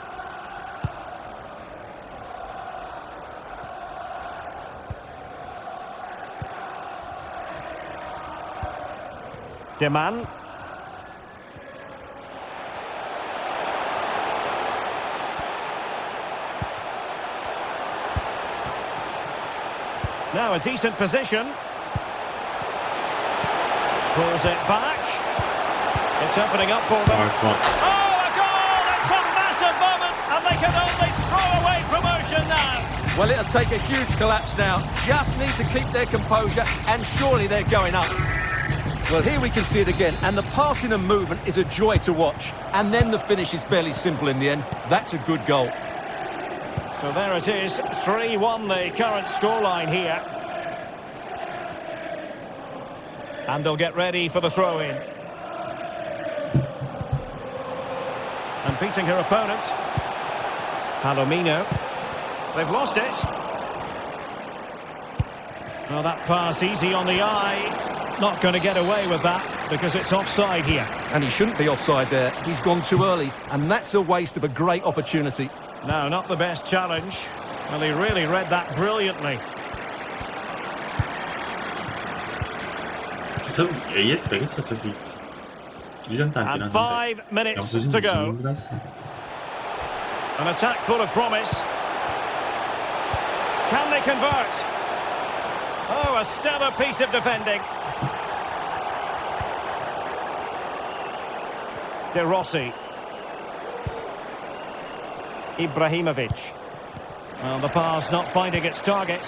Deman. Now a decent position. Pulls it back. It's opening up for them. 아, 좋았다. Oh, a goal! It's a massive moment, and they can only throw away promotion now. Well, it'll take a huge collapse now. Just need to keep their composure, and surely they're going up. Well, here we can see it again, and the passing and movement is a joy to watch. And then the finish is fairly simple in the end. That's a good goal. So there it is, 3-1 the current scoreline here. And they'll get ready for the throw-in. And beating her opponent. Palomino. They've lost it. Well, that pass easy on the eye. Not going to get away with that because it's offside here. And he shouldn't be offside there. He's gone too early, and that's a waste of a great opportunity. No, not the best challenge. Well, he really read that brilliantly. 저 AS 되겠죠 저기 1년도 안 And 지났는데 5 minutes 영수증 to 무슨 go. 의미가 있어? An attack full of promise. Can they convert? Oh, a stellar piece of defending. De Rossi. Ibrahimovic. Well, the pass not finding its target.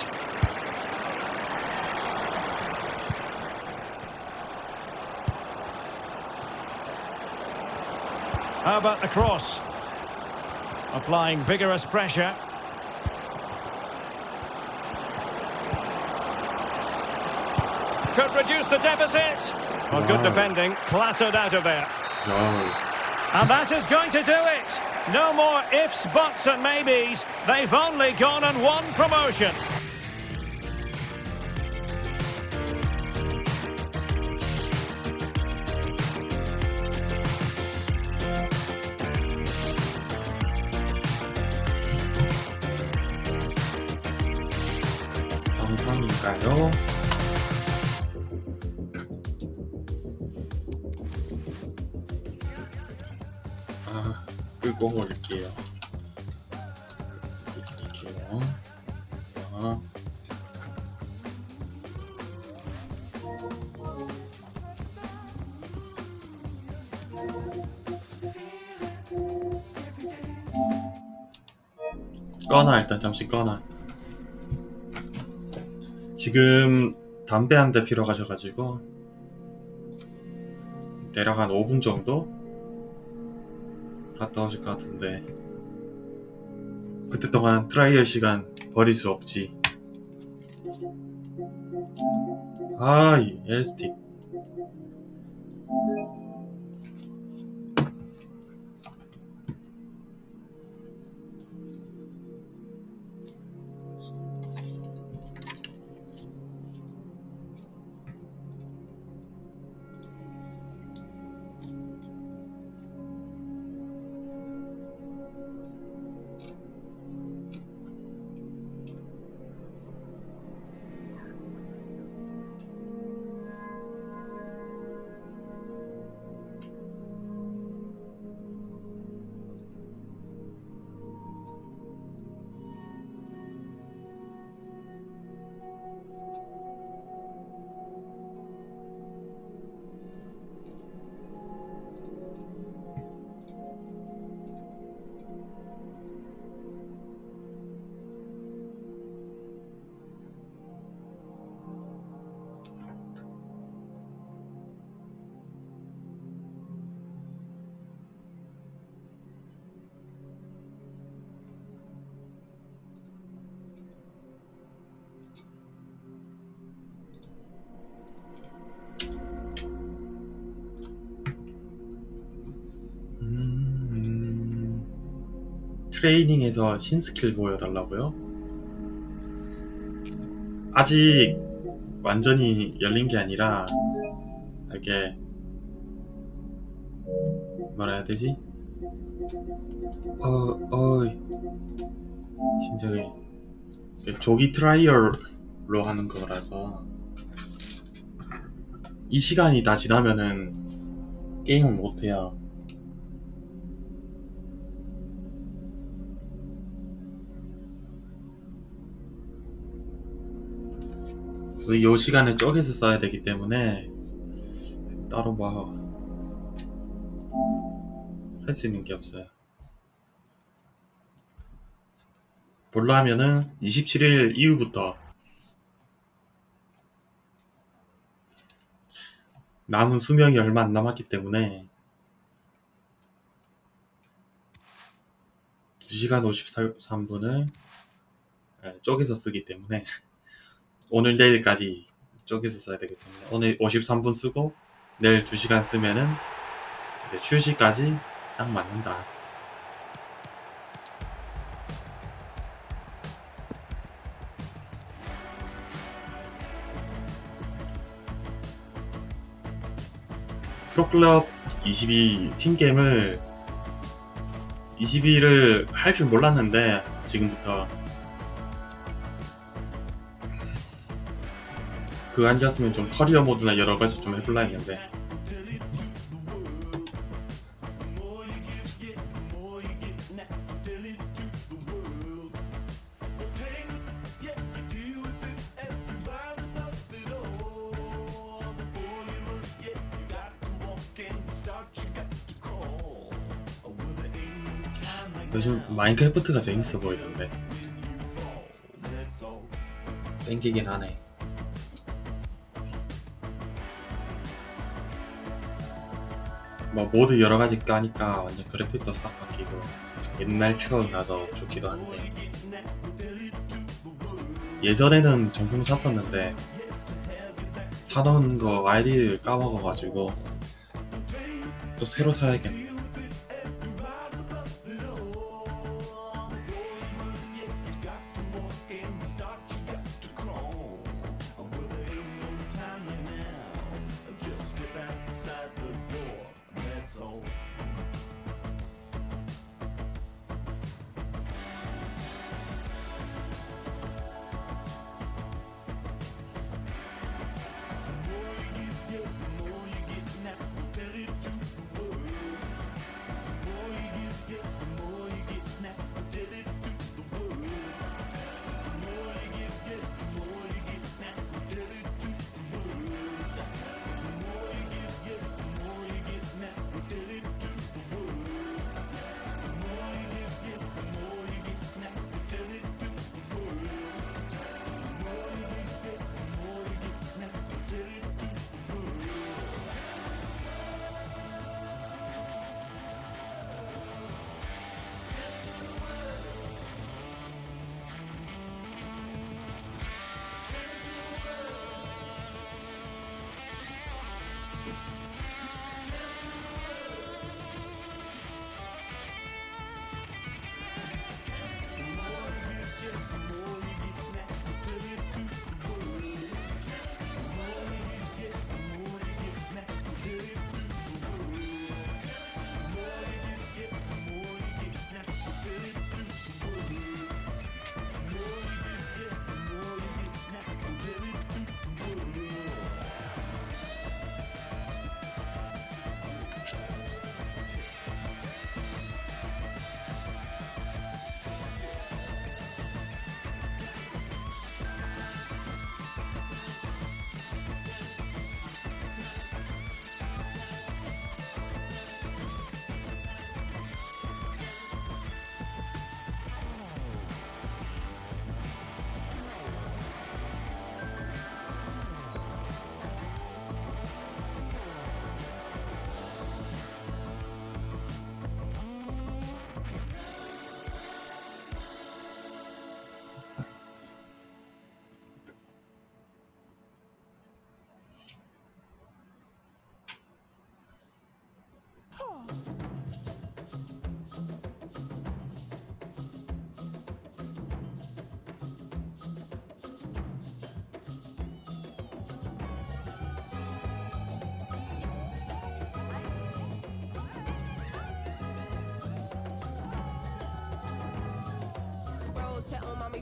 How about the cross? Applying vigorous pressure. Could reduce the deficit. Well, good Wow. defending. Clattered out of there. 와우. And that is going to do it. No more ifs, buts and maybes. They've only gone and won promotion. 좋아요. 끄고 올릴게요. 있을게요. 꺼놔. 일단 잠시 꺼놔. 지금 담배 한 대 피러 가셔가지고 대략 한 5분 정도 갔다 오실 것 같은데, 그때 동안 트라이얼 시간 버릴 수 없지. 이 L스틱. 트레이닝에서 신스킬 보여달라고요? 아직 완전히 열린 게 아니라 이게 뭐라 해야 되지? 진짜 조기 트라이얼로 하는 거라서 이 시간이 다 지나면은 게임을 못해요. 그래서 이 시간을 쪼개서 써야 되기 때문에 따로 뭐 할 수 있는 게 없어요. 볼라 하면은 27일 이후부터 남은 수명이 얼마 안 남았기 때문에 2시간 53분을 쪼개서 쓰기 때문에 오늘 내일까지 쪼개서 써야 되기 때문에 오늘 53분 쓰고 내일 2시간 쓰면은 이제 출시까지 딱 맞는다. 프로클럽 22 팀게임을 22를 할 줄 몰랐는데 지금부터 그거 아니었으면 좀 커리어 모드나 여러가지 좀 해볼라 했는데 요즘 마인크래프트가 재밌어 보이던데 땡기긴 하네. 뭐 모드 여러가지 까니까 완전 그래픽도 싹 바뀌고 옛날 추억 나서 좋기도 한데 예전에는 정품 샀었는데 사놓은 거 아이디 까먹어가지고 또 새로 사야겠네.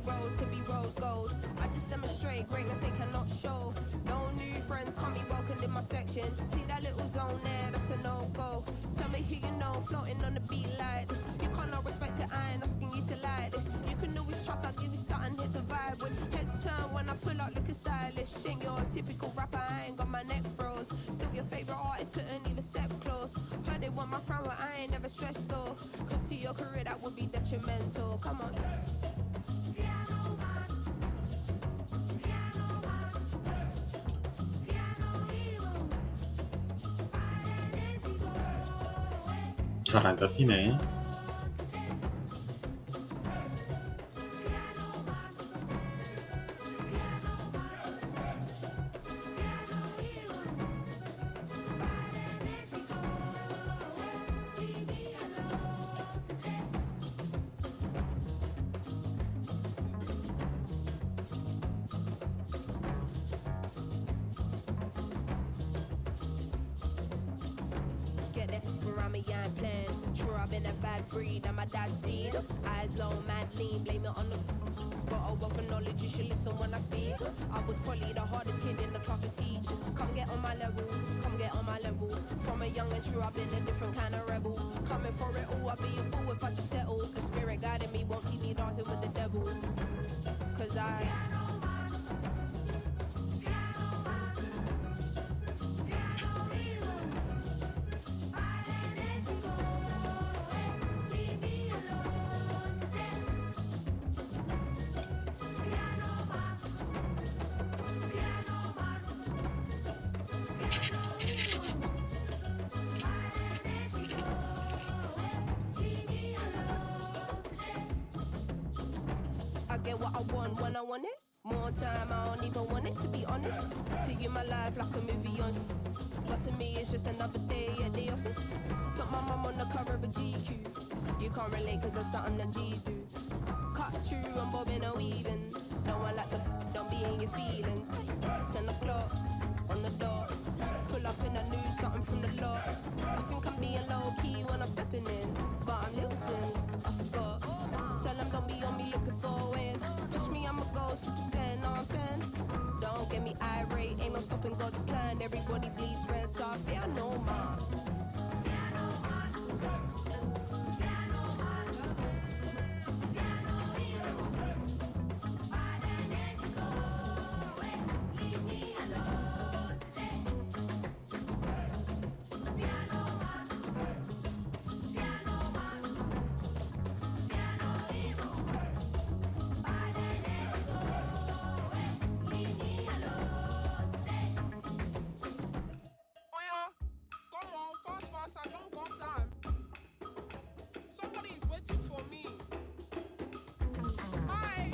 rose to be rose gold. I just demonstrate greatness they cannot show. No new friends can't be welcomed in my section. See that little zone there, that's a no-go. Tell me who you know, floating on the beat like this. You can't not respect it, I ain't asking you to like this. You can always trust, I'll give you something here to vibe with. Heads turn when I pull up looking stylish. Ain't your typical rapper, I ain't got my neck froze. Still your favourite artist, couldn't even step close. Heard they want my crown, but I ain't never stressed though. Cause to your career that would be detrimental. Come on. 잘 안 잡히네. Get it around me, I ain't playing. Sure, I've been a bad breed, and my dad's seed. Eyes low, mad lean, blame it on the. Got a wealth of knowledge, you should listen when I speak. I was probably the hardest kid in the class to teach. Come get on my level, come get on my level. From a young and true, I've been a different kind of rebel. Coming for it all, I'd be a fool if I just settle. The spirit guiding me won't see me dancing with the devil. Cause I. I get what I want when I want it. More time, I don't even want it, to be honest. To you, my life like a movie on. But to me, it's just another day at the office. Put my mum on the cover of a GQ. You can't relate cause that's something that G's do. Cut through, I'm bobbing and weaving. No one likes a don't be in your feelings. 10 o'clock on the dot. Pull up in a new something from the lot. I think I'm being low key when I'm stepping in. But I'm Lil Sims, I forgot. Tell them don't be on me looking for a win. Push me, I'ma go 6%, know what I'm saying? Don't get me irate, ain't no stopping God's plan. Everybody bleeds red, so I fear no man. I don't got time. Somebody is waiting for me. Bye.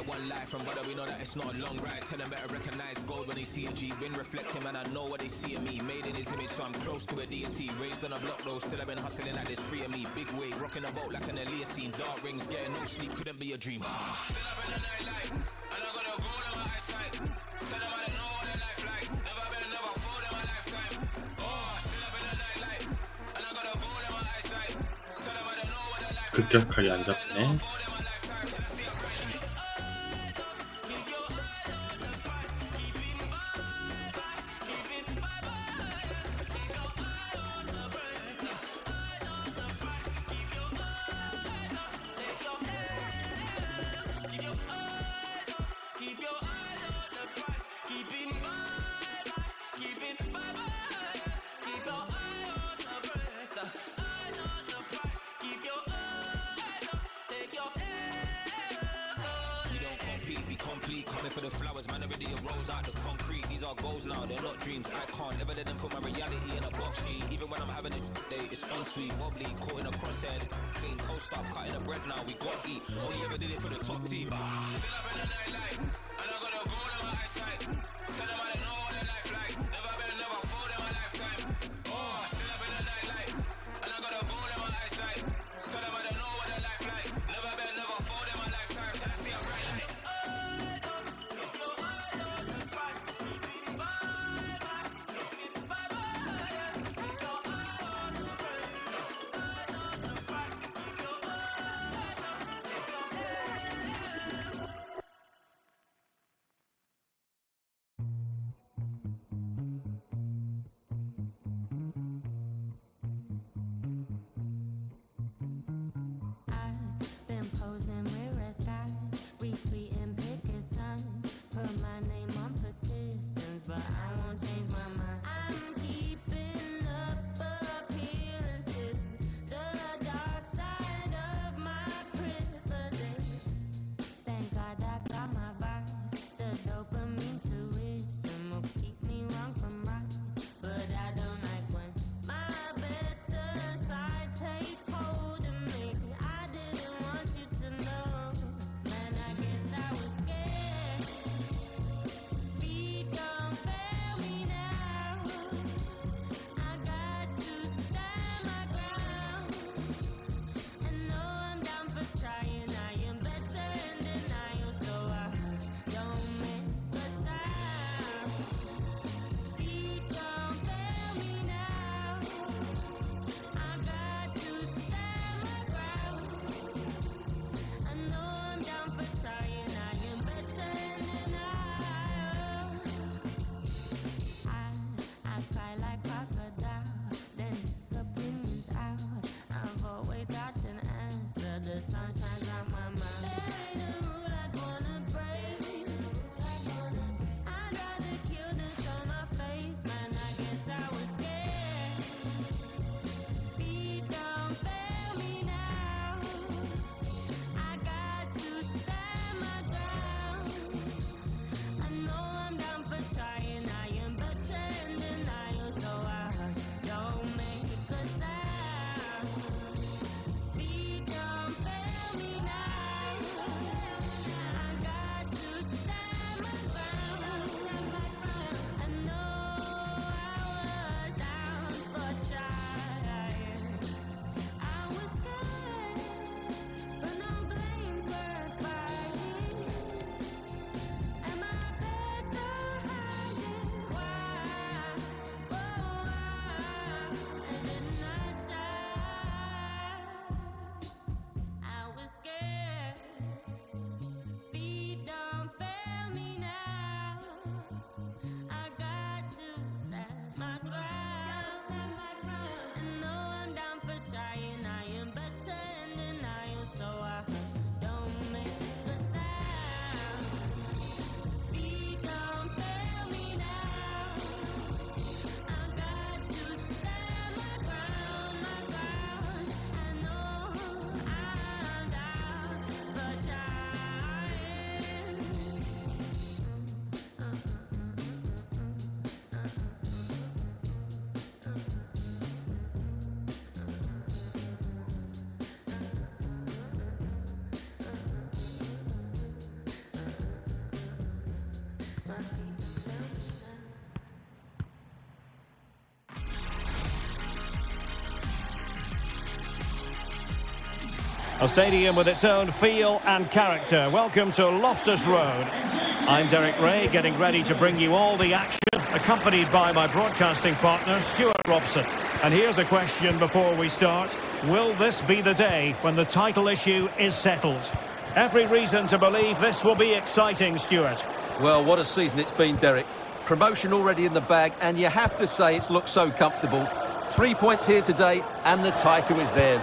one life, and brother, we know that it's not a long ride. Tell them better recognize gold when they see a G. Been reflecting, man, I know what they see in me. Made in his image, so I'm close to a deity. Raised on a block, though, still I've been hustling like there's three of me. Big wave, rocking a boat like an Elias scene. Dark rings, getting no sleep, couldn't be a dream. Still up in the nightlight, and I got a goal in my eyesight. Tell them I don't know what their life like. Never been, never fall in my lifetime. Still up in the nightlight, and I got a goal in my eyesight. Tell them I don't know what their life like. 급격하게 안 잡네. Coming for the flowers, man, already arose out the concrete. These are goals now, they're not dreams. I can't ever let them put my reality in a box. G. Even when I'm having a day, it's unsweet, wobbly, caught in a crosshead. Clean toast up, cutting the bread now, we got heat. Only ever did it for the top team. Still up in the nightlight, and I got a goal in my eyesight. Tell them I don't know what their life like. Never been, never fall in my lifetime. Still up in the nightlight, and I got a goal in my eyesight. Tell them I don't know what their life like. Never been, never fall in my lifetime. Till I see a bright light. A stadium with its own feel and character. Welcome to Loftus Road. I'm Derek Ray, getting ready to bring you all the action, accompanied by my broadcasting partner, Stuart Robson. And here's a question before we start. Will this be the day when the title issue is settled? Every reason to believe this will be exciting, Stuart. Well, what a season it's been, Derek. Promotion already in the bag, and you have to say it's looked so comfortable. 3 points here today, and the title is theirs.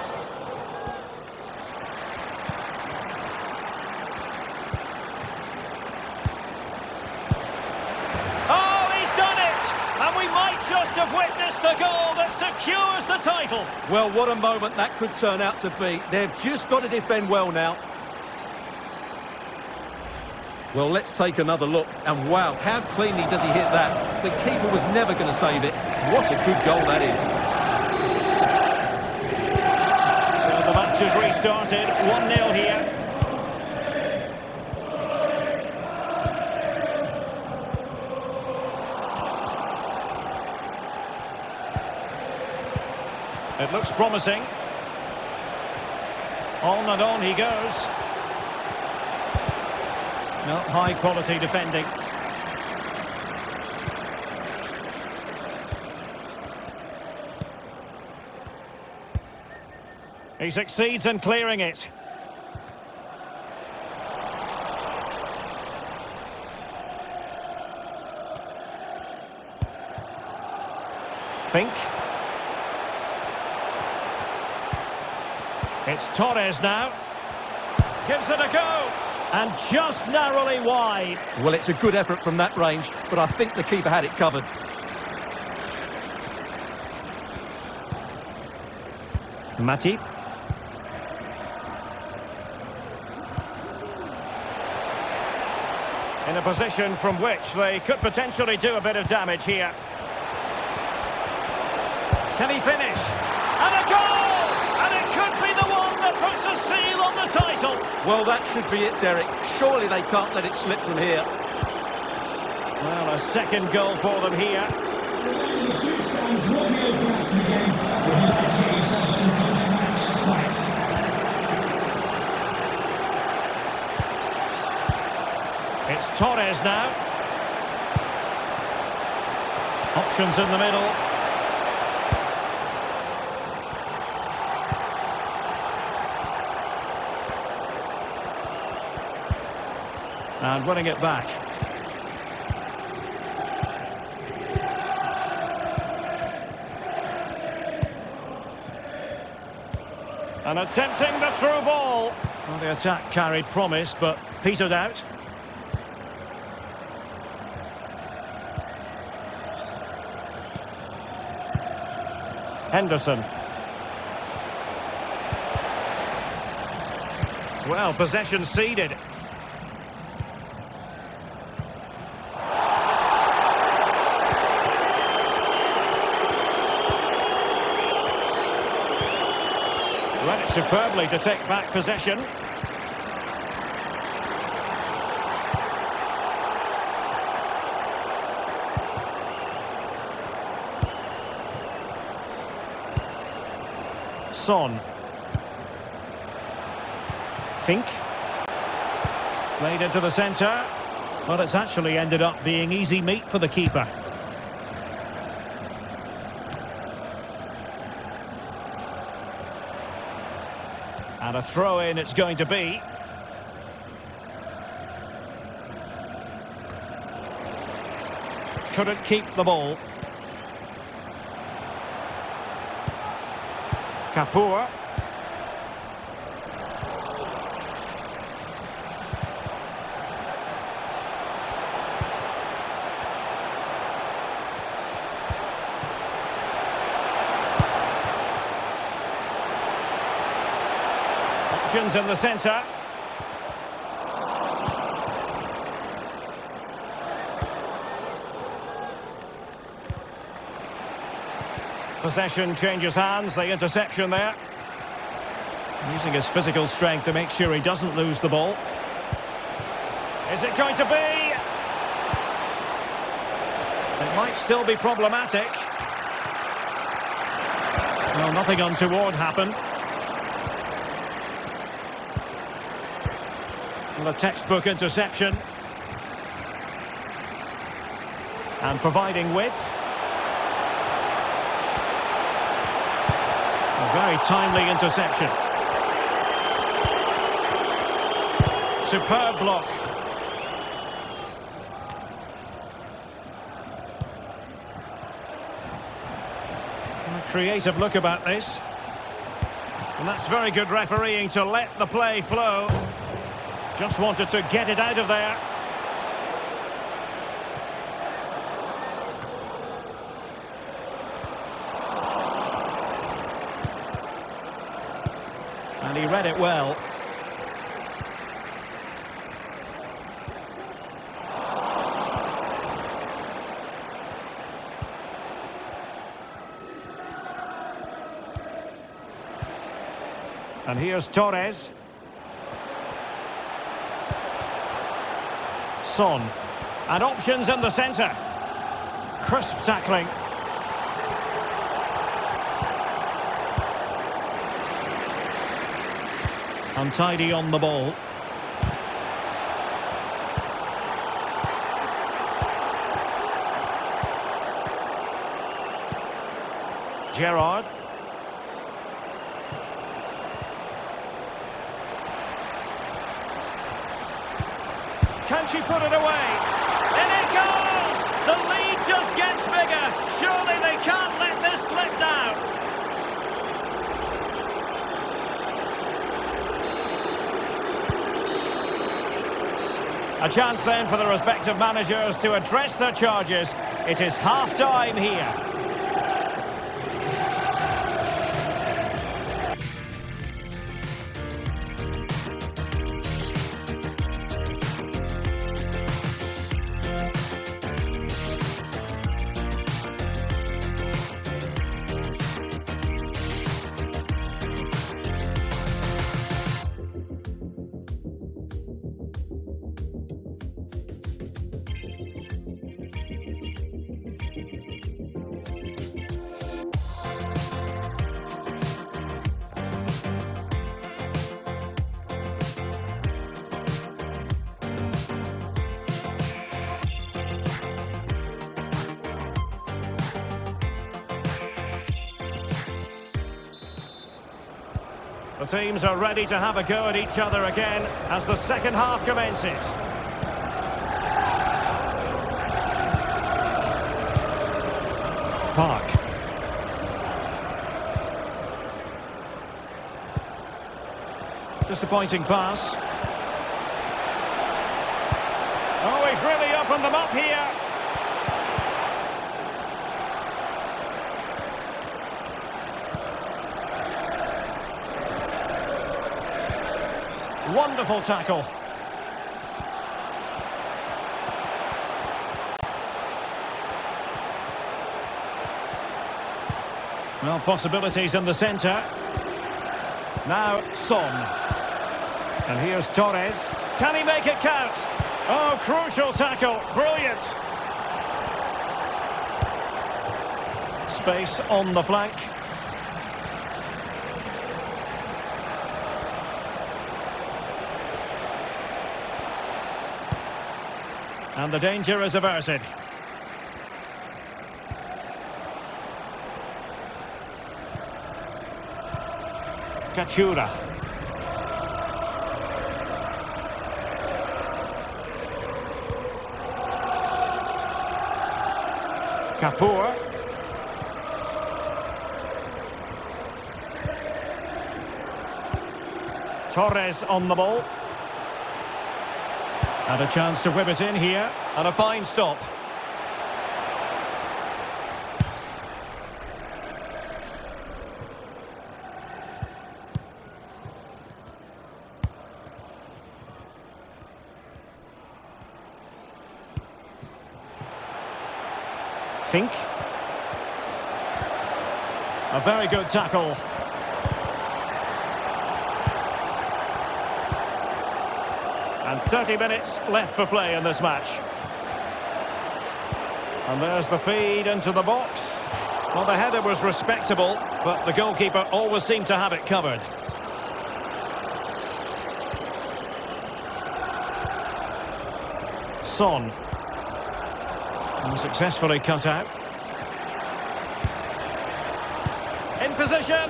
Oh, he's done it! And we might just have witnessed the goal that secures the title. Well, what a moment that could turn out to be. They've just got to defend well now. Well, let's take another look. And wow, how cleanly does he hit that? The keeper was never going to save it. What a good goal that is. So the match has restarted. 1-0 here. It looks promising. On and on he goes. No, high-quality defending. He succeeds in clearing it. Fink. It's Torres now. Gives it a go. And just narrowly wide. Well, it's a good effort from that range, but I think the keeper had it covered. Matip. In a position from which they could potentially do a bit of damage here. Can he finish? And a goal! And it could be the one that puts a seal on the title. Well, that should be it, Derek. Surely they can't let it slip from here. Well, a second goal for them here. Remaining a few times will be open after the game. Would you like to get yourself some post-match slides? It's Torres now. Options in the middle. And winning it back. And attempting the through ball. Well, the attack carried promise, but petered out. Henderson. Well, possession ceded. Read it superbly to take back possession. Son. Fink. Played into the centre. Well, it's actually ended up being easy meat for the keeper. And a throw-in it's going to be. Couldn't keep the ball. Kapoor. Options in the centre. Possession changes hands, the interception there. Using his physical strength to make sure he doesn't lose the ball. Is it going to be? It might still be problematic. Well, nothing untoward happened. Well, a textbook interception. And providing width. A very timely interception. Superb block. A creative look about this. And that's very good refereeing to let the play flow. Just wanted to get it out of there. And he read it well. And here's Torres. Son. And options in the centre. Crisp tackling. Untidy on the ball. Gerrard. Can she put it away? In it goes! The lead just gets bigger. Surely they can't let this slip now. A chance then for the respective managers to address their charges. It is half-time here. The teams are ready to have a go at each other again as the second half commences. Park. Disappointing pass. Oh, he's really opened them up here. Wonderful tackle. Well, possibilities in the centre. Now, Son. And here's Torres. Can he make it count? Oh, crucial tackle. Brilliant. Space on the flank. And the danger is averted. Kachura. Kapoor. Torres on the ball. And a chance to whip it in here. And a fine stop. Fink. A very good tackle. And 30 minutes left for play in this match. And there's the feed into the box. Well, the header was respectable, but the goalkeeper always seemed to have it covered. Son. Unsuccessfully cut out. In position.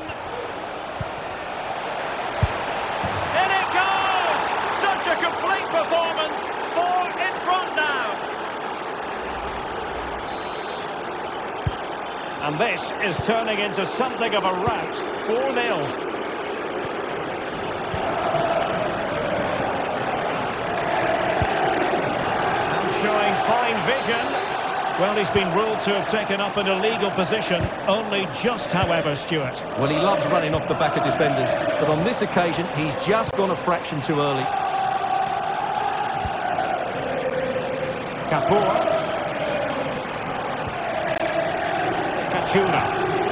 In it goes! Such a complete performance. 4 in front now. And this is turning into something of a rout. 4-0. Showing fine vision. Well, he's been ruled to have taken up an illegal position. Only just, however, Stuart. Well, he loves running off the back of defenders, but on this occasion, he's just gone a fraction too early. Kapoor. Kachuna.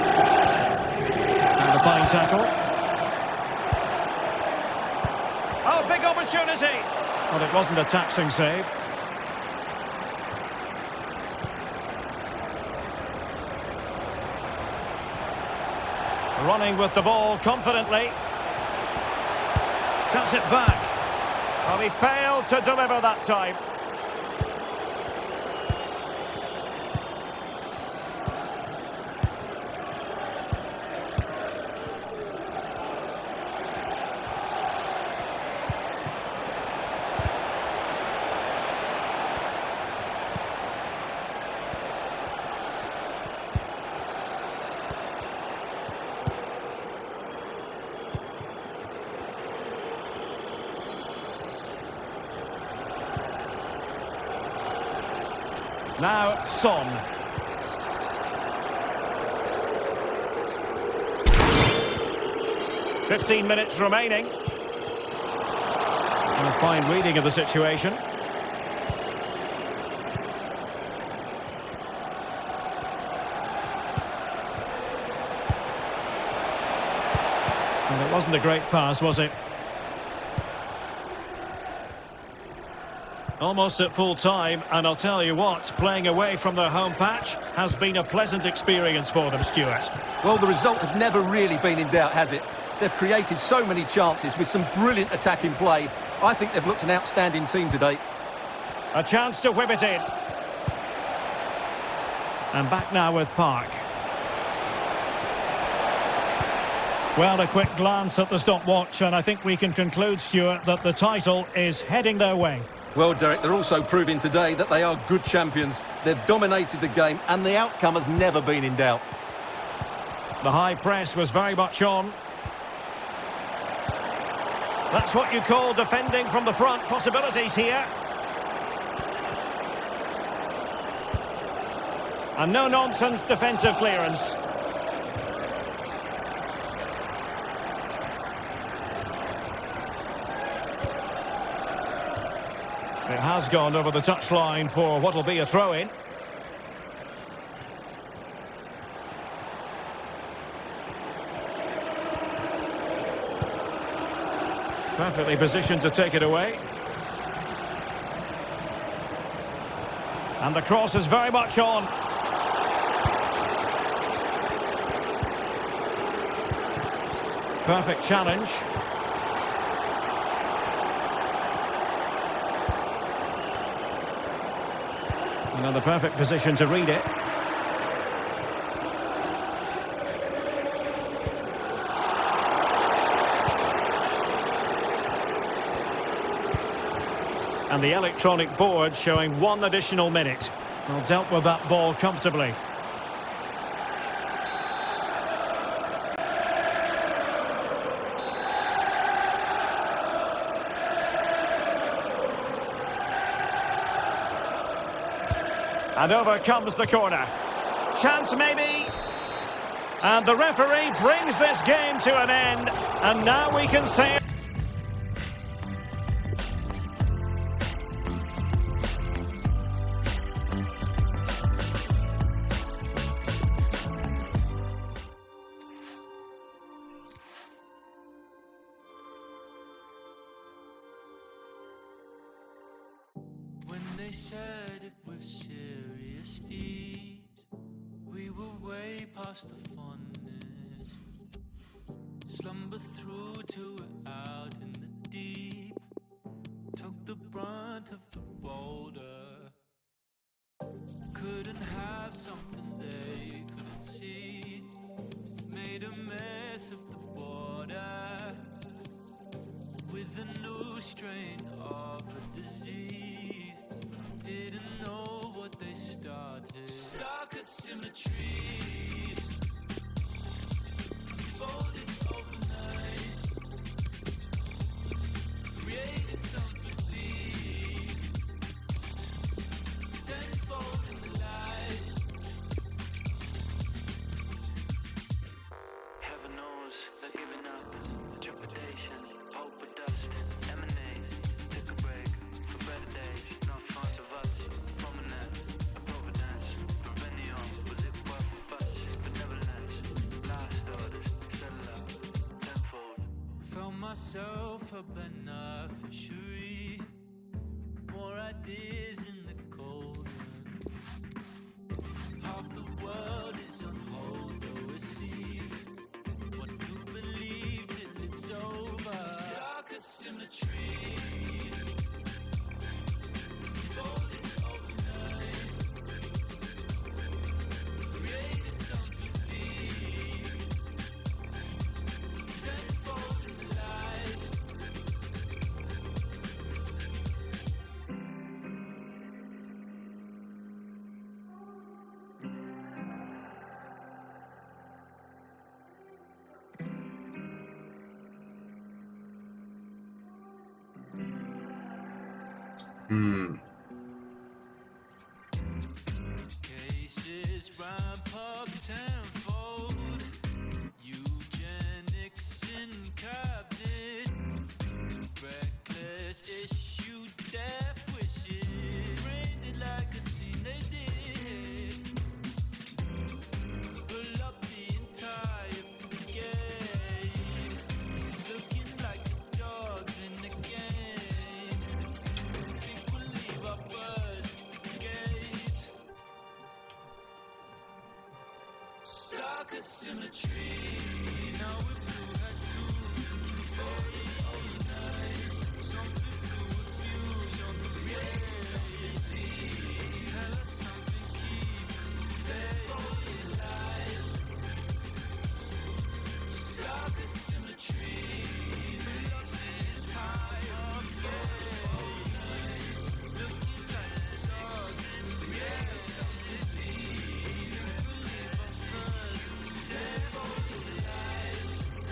And a fine tackle. Oh, big opportunity. Well, it wasn't a taxing save. Running with the ball confidently. Cuts it back. Well, he failed to deliver that time. Now, Son. "15 minutes remaining. And a fine reading of the situation. And it wasn't a great pass, was it? Almost at full time, and I'll tell you what, playing away from their home patch has been a pleasant experience for them, Stuart. Well, the result has never really been in doubt, has it? They've created so many chances with some brilliant attacking play. I think they've looked an outstanding team today. A chance to whip it in. And back now with Park. Well, a quick glance at the stopwatch, and I think we can conclude, Stuart, that the title is heading their way. Well, Derek, they're also proving today that they are good champions. They've dominated the game, and the outcome has never been in doubt. The high press was very much on. That's what you call defending from the front. Possibilities here. And no-nonsense defensive clearance. It has gone over the touchline for what will be a throw-in. Perfectly positioned to take it away. And the cross is very much on. Perfect challenge. And the perfect position to read it. And the electronic board showing 1 additional minute. Well, dealt with that ball comfortably. And over comes the corner. Chance maybe. And the referee brings this game to an end. And now we can say... When they said it with serious ease, we were way past the funness. Slumber through to it out in the deep. Took the brunt front of the boulder. Couldn't have something they couldn't see. Made a mess of the border with a new strain of a disease. Didn't know what they started. Stark asymmetries folded overnight, created something big, tenfold in the light. Heaven knows they're giving up the trepidation, hope of dust emanates. Take a break for better days, not fond of us. Prominence, a providence, perennial. Was it worth a fuss? Benevolence, last orders, settle up, tenfold. Found myself a beneficiary, more ideas in the cold. Half the world is on hold or receive. What to believe till it's over. Stark asymmetries folded overnight, created something big, tenfold in the light. Cases ramp up tenfold. Eugenics incurbed it. Reckless issue death wishes. Framed it like a scene they did. Pull up the entire brigade, looking like the dogs in the game. Think we'll leave our first gaze. Stark asymmetry. Now we blew her to folded overnight. Something to refuse on the way. Something deep. Tell us something, keep us tenfold light. Stark asymmetry. Fill up the entire folded overnight. Looking like the dogs in the create something deep. Believe us first, tenfold light.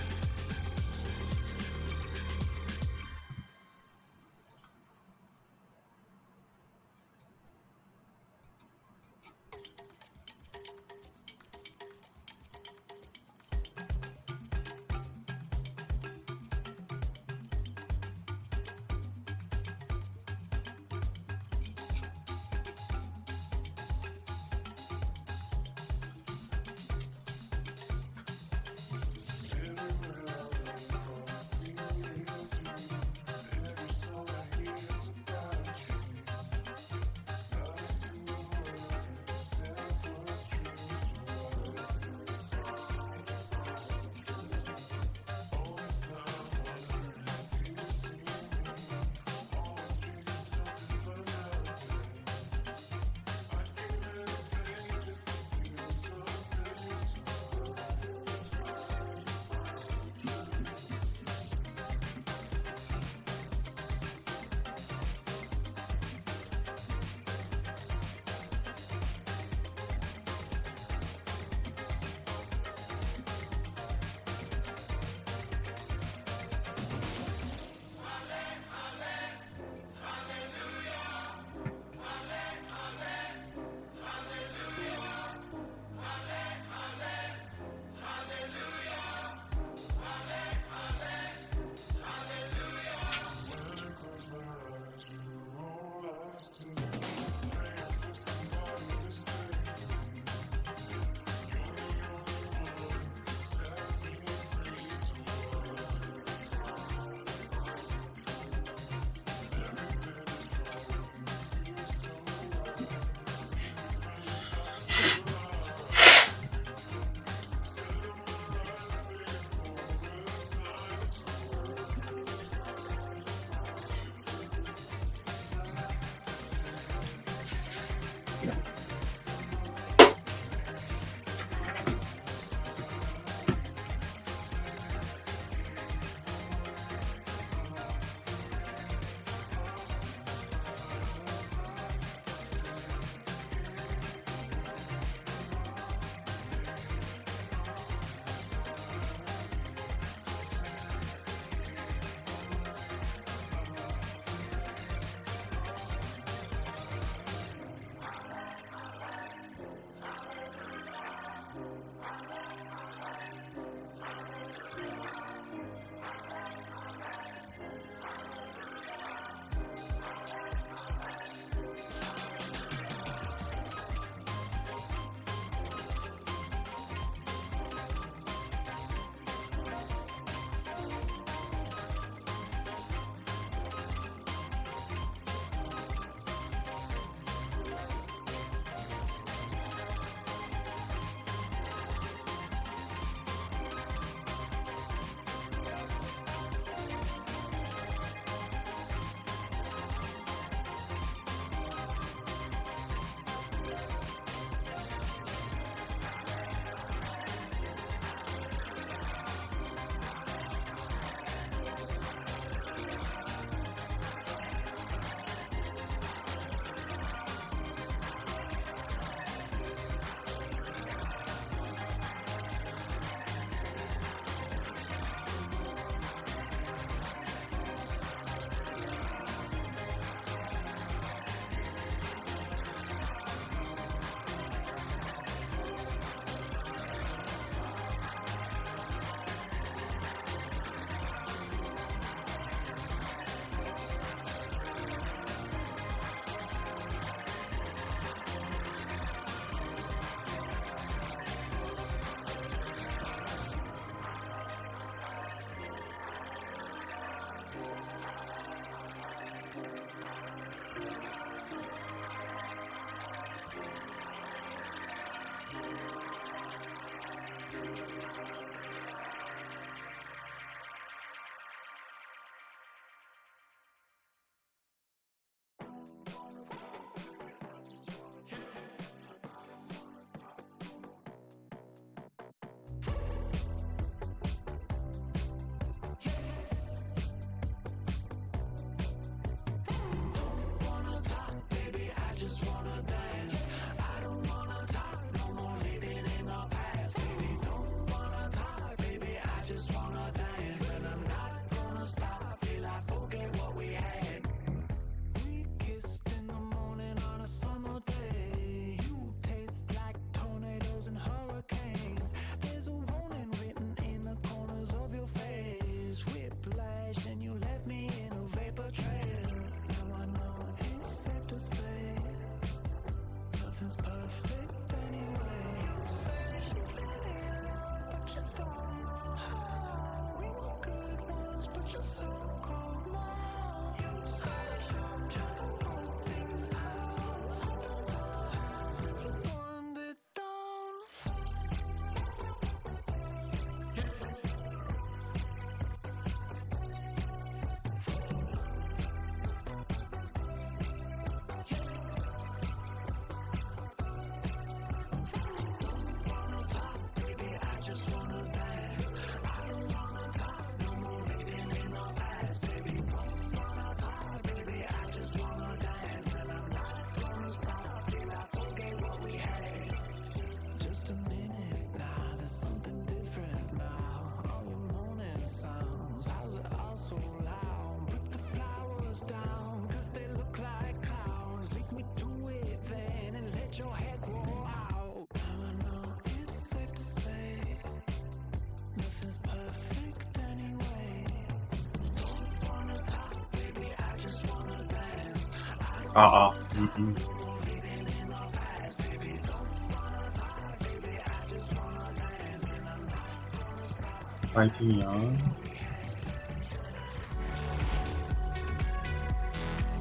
파이팅이요.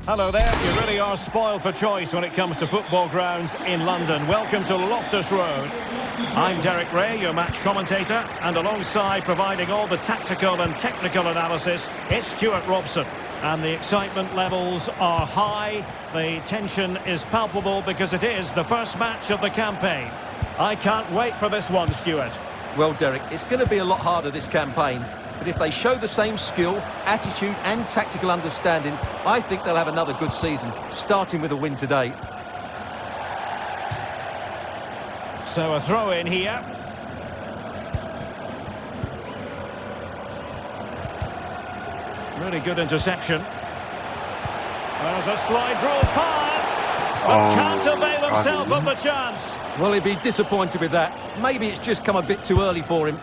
Hello there, you really are spoiled for choice when it comes to football grounds in London. Welcome to Loftus Road. I'm Derek Ray, your match commentator, and alongside providing all the tactical and technical analysis, it's Stuart Robson. And the excitement levels are high, the tension is palpable because it is the first match of the campaign. I can't wait for this one, Stuart. Well, Derek, it's going to be a lot harder this campaign. But if they show the same skill, attitude and tactical understanding, I think they'll have another good season, starting with a win today. So a throw in here. Really good interception. There's a slide rule pass, but can't avail himself of the chance. Well, he'd be disappointed with that. Maybe it's just come a bit too early for him.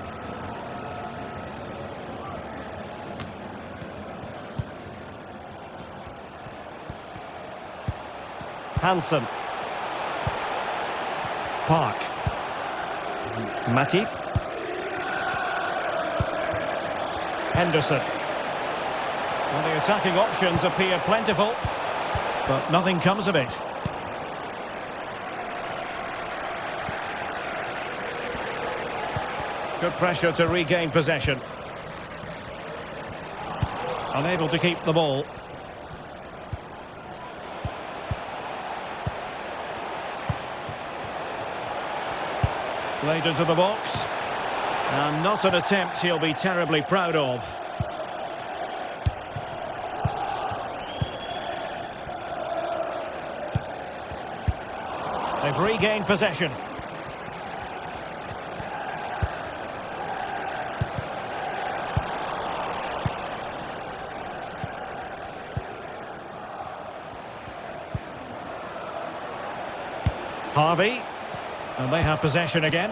Hansen. Park. Matip. Henderson. Well, the attacking options appear plentiful, but nothing comes of it. Good pressure to regain possession. Unable to keep the ball. Played into the box. And not an attempt he'll be terribly proud of. They've regained possession. Harvey. And they have possession again.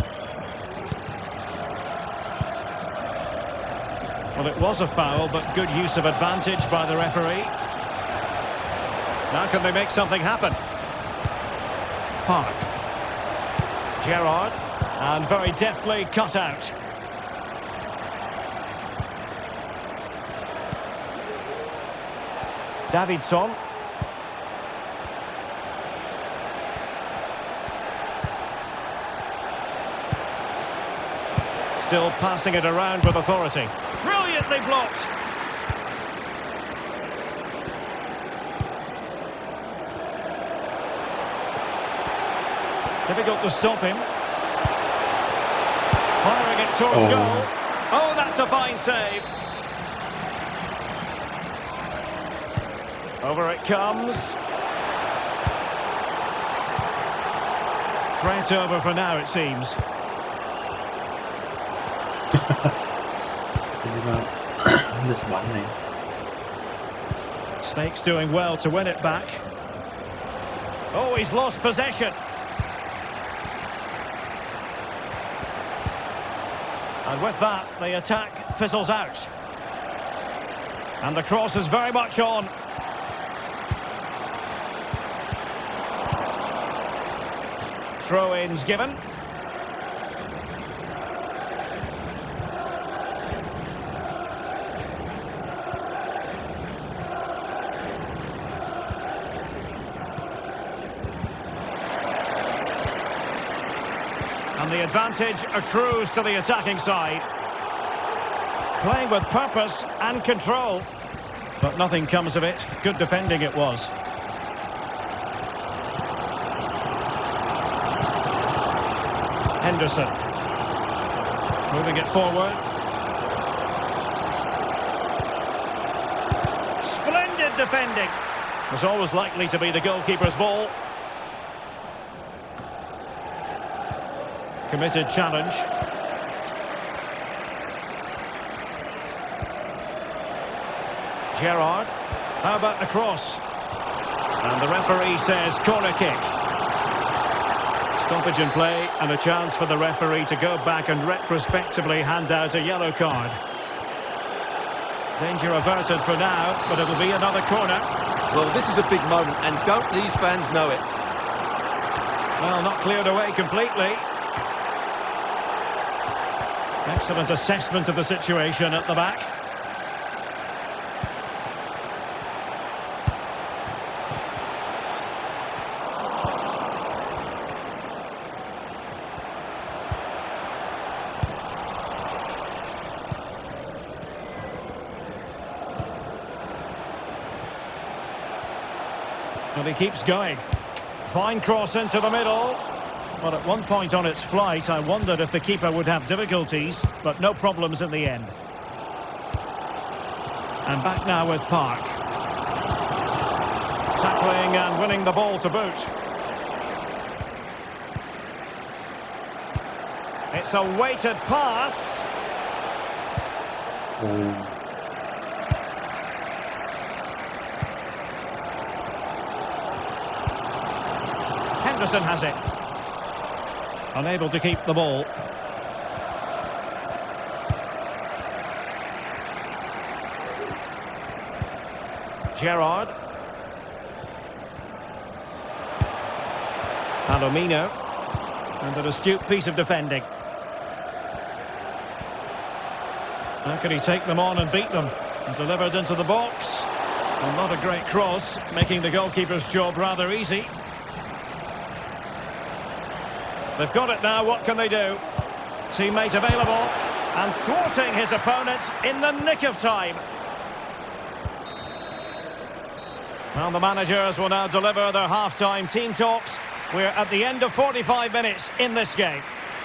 Well, it was a foul, but good use of advantage by the referee. Now can they make something happen? Park. Gerrard. And very deftly cut out. Davidson. Still passing it around with authority. Brilliantly blocked. Difficult to stop him. Firing it towards goal. Oh, that's a fine save. Over it comes. Threat over for now, it seems. Snakes doing well to win it back. Oh, he's lost possession. And with that, the attack fizzles out. And the cross is very much on. Throw-ins given. And the advantage accrues to the attacking side. Playing with purpose and control. But nothing comes of it. Good defending it was. Henderson. Moving it forward. Splendid defending. Was always likely to be the goalkeeper's ball. Committed challenge. Gerrard. How about the cross? And the referee says corner kick. Stoppage in play and a chance for the referee to go back and retrospectively hand out a yellow card. Danger averted for now, but it'll be another corner. Well, this is a big moment, and don't these fans know it? Well, not cleared away completely. Excellent assessment of the situation at the back. But he keeps going. Fine cross into the middle. Well, at one point on its flight, I wondered if the keeper would have difficulties, but no problems in the end. And back now with Park. Tackling and winning the ball to boot. It's a weighted pass. Henderson has it. Unable to keep the ball. Gerrard. Palomino. And an astute piece of defending. How can he take them on and beat them? And delivered into the box. And not a great cross, making the goalkeeper's job rather easy. They've got it now, what can they do? Teammate available, and thwarting his opponent in the nick of time. Well, the managers will now deliver their half-time team talks. We're at the end of 45 minutes in this game.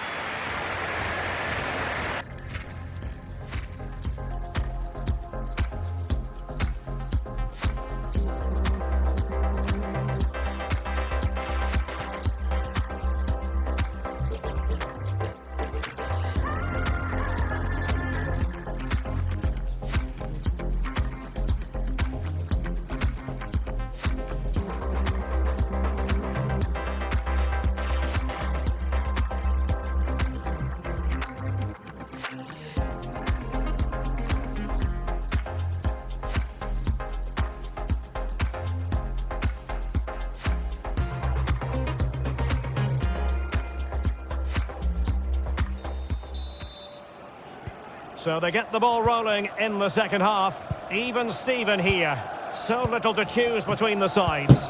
So they get the ball rolling in the second half. Even Steven here. So little to choose between the sides.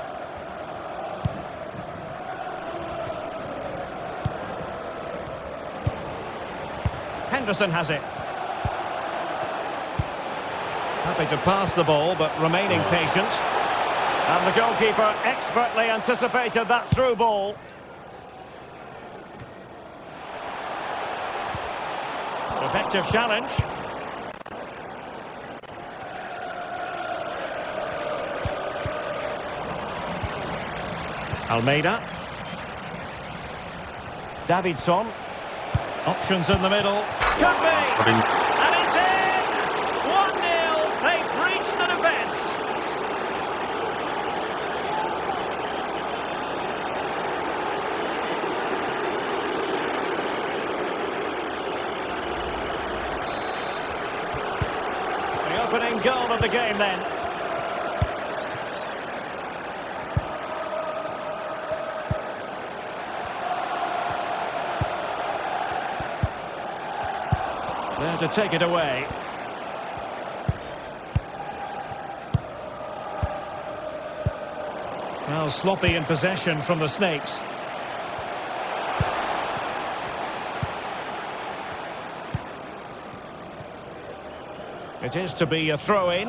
Henderson has it. Happy to pass the ball, but remaining patient. And the goalkeeper expertly anticipated that through ball. Effective challenge. Almeida. Davidson. Options in the middle. Could be! And it's in! 1-0. They breached the defence. Opening goal of the game then. There to take it away. Well, sloppy in possession from the Snakes. It is to be a throw-in.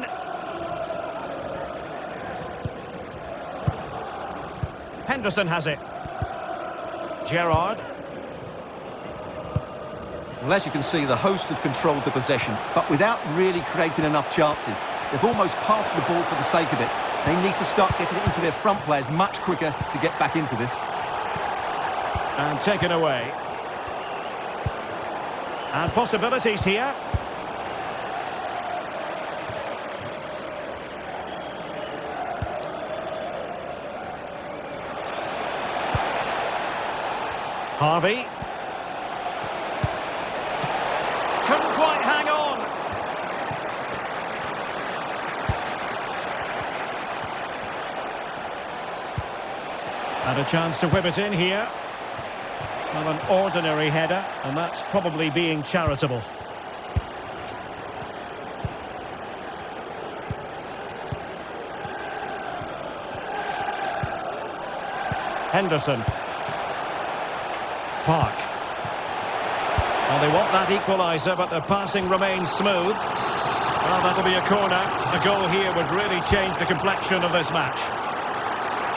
Henderson has it. Gerrard. Well, as you can see, the hosts have controlled the possession, but without really creating enough chances. They've almost passed the ball for the sake of it. They need to start getting it into their front players much quicker to get back into this. And taken away. And possibilities here. Harvey. Couldn't quite hang on. And a chance to whip it in here. Well, an ordinary header, and that's probably being charitable. Henderson. Park. Well, they want that equaliser, but their passing remains smooth. Well, that'll be a corner. A goal here would really change the complexion of this match.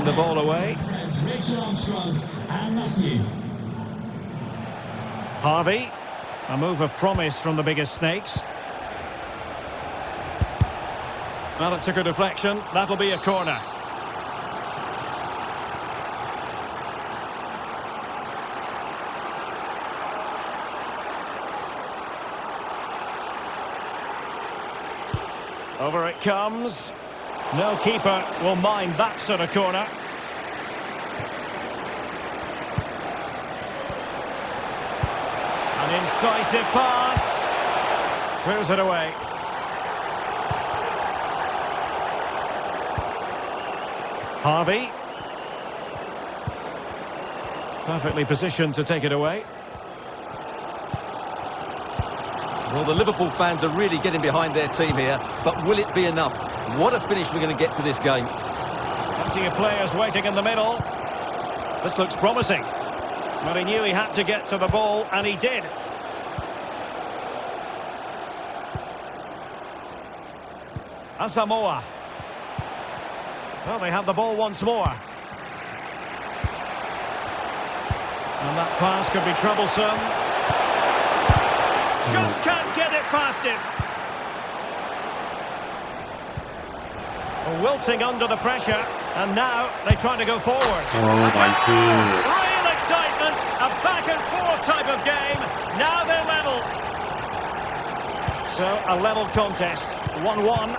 Giving the ball away. Friends Rachel Armstrong and Matthew. Harvey. A move of promise from the biggest snakes. Well, it took a deflection. That'll be a corner. Over it comes. No keeper will mind that sort of corner. An incisive pass. Clears it away. Harvey. Perfectly positioned to take it away. Well, the Liverpool fans are really getting behind their team here, but will it be enough? What a finish we're going to get to this game. Plenty of players waiting in the middle. This looks promising. But he knew he had to get to the ball, and he did. Asamoah. Well, they have the ball once more. And that pass could be troublesome. Just can't get it past him. Wilting under the pressure, and now they try to go forward. 어, 나이스. Real excitement, a back and forth type of game. Now they're level. So a level contest, 1-1.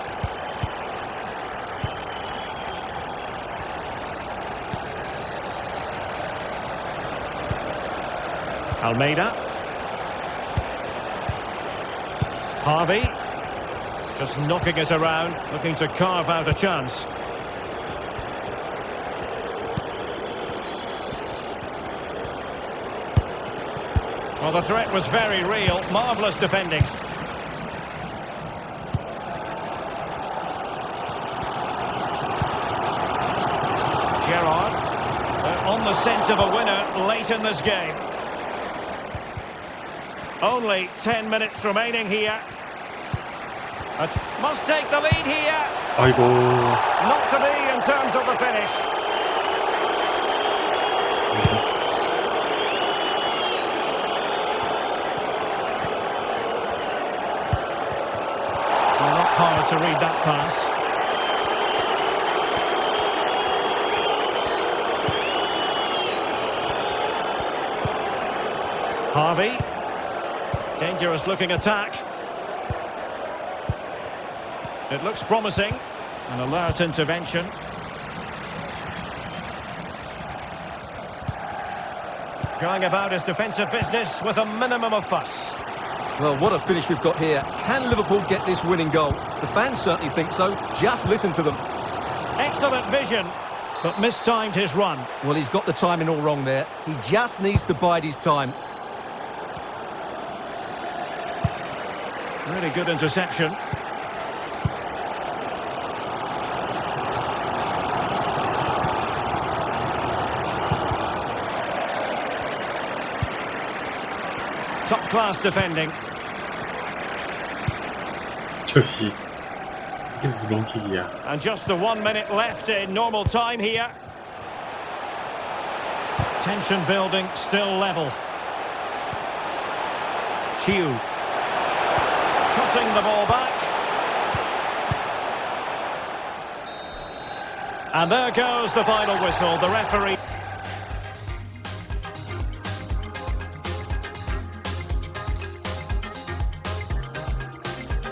Almeida. Harvey. Just knocking it around, looking to carve out a chance. Well, the threat was very real. Marvellous defending. Gerrard. They're on the scent of a winner late in this game. Only 10 minutes remaining here. Must take the lead here. 아이고. Not to be in terms of the finish. Well, not hard to read that pass. Harvey. Dangerous looking attack. It looks promising. An alert intervention. Going about his defensive business with a minimum of fuss. Well, what a finish we've got here. Can Liverpool get this winning goal? The fans certainly think so. Just listen to them. Excellent vision, but mistimed his run. Well, he's got the timing all wrong there. He just needs to bide his time. Really good interception. Top-class defending. 저씨. 이게 무슨 롱킥이야. And just the 1 minute left in normal time here. Tension building, still level. Chiu. Cutting the ball back. And there goes the final whistle. The referee...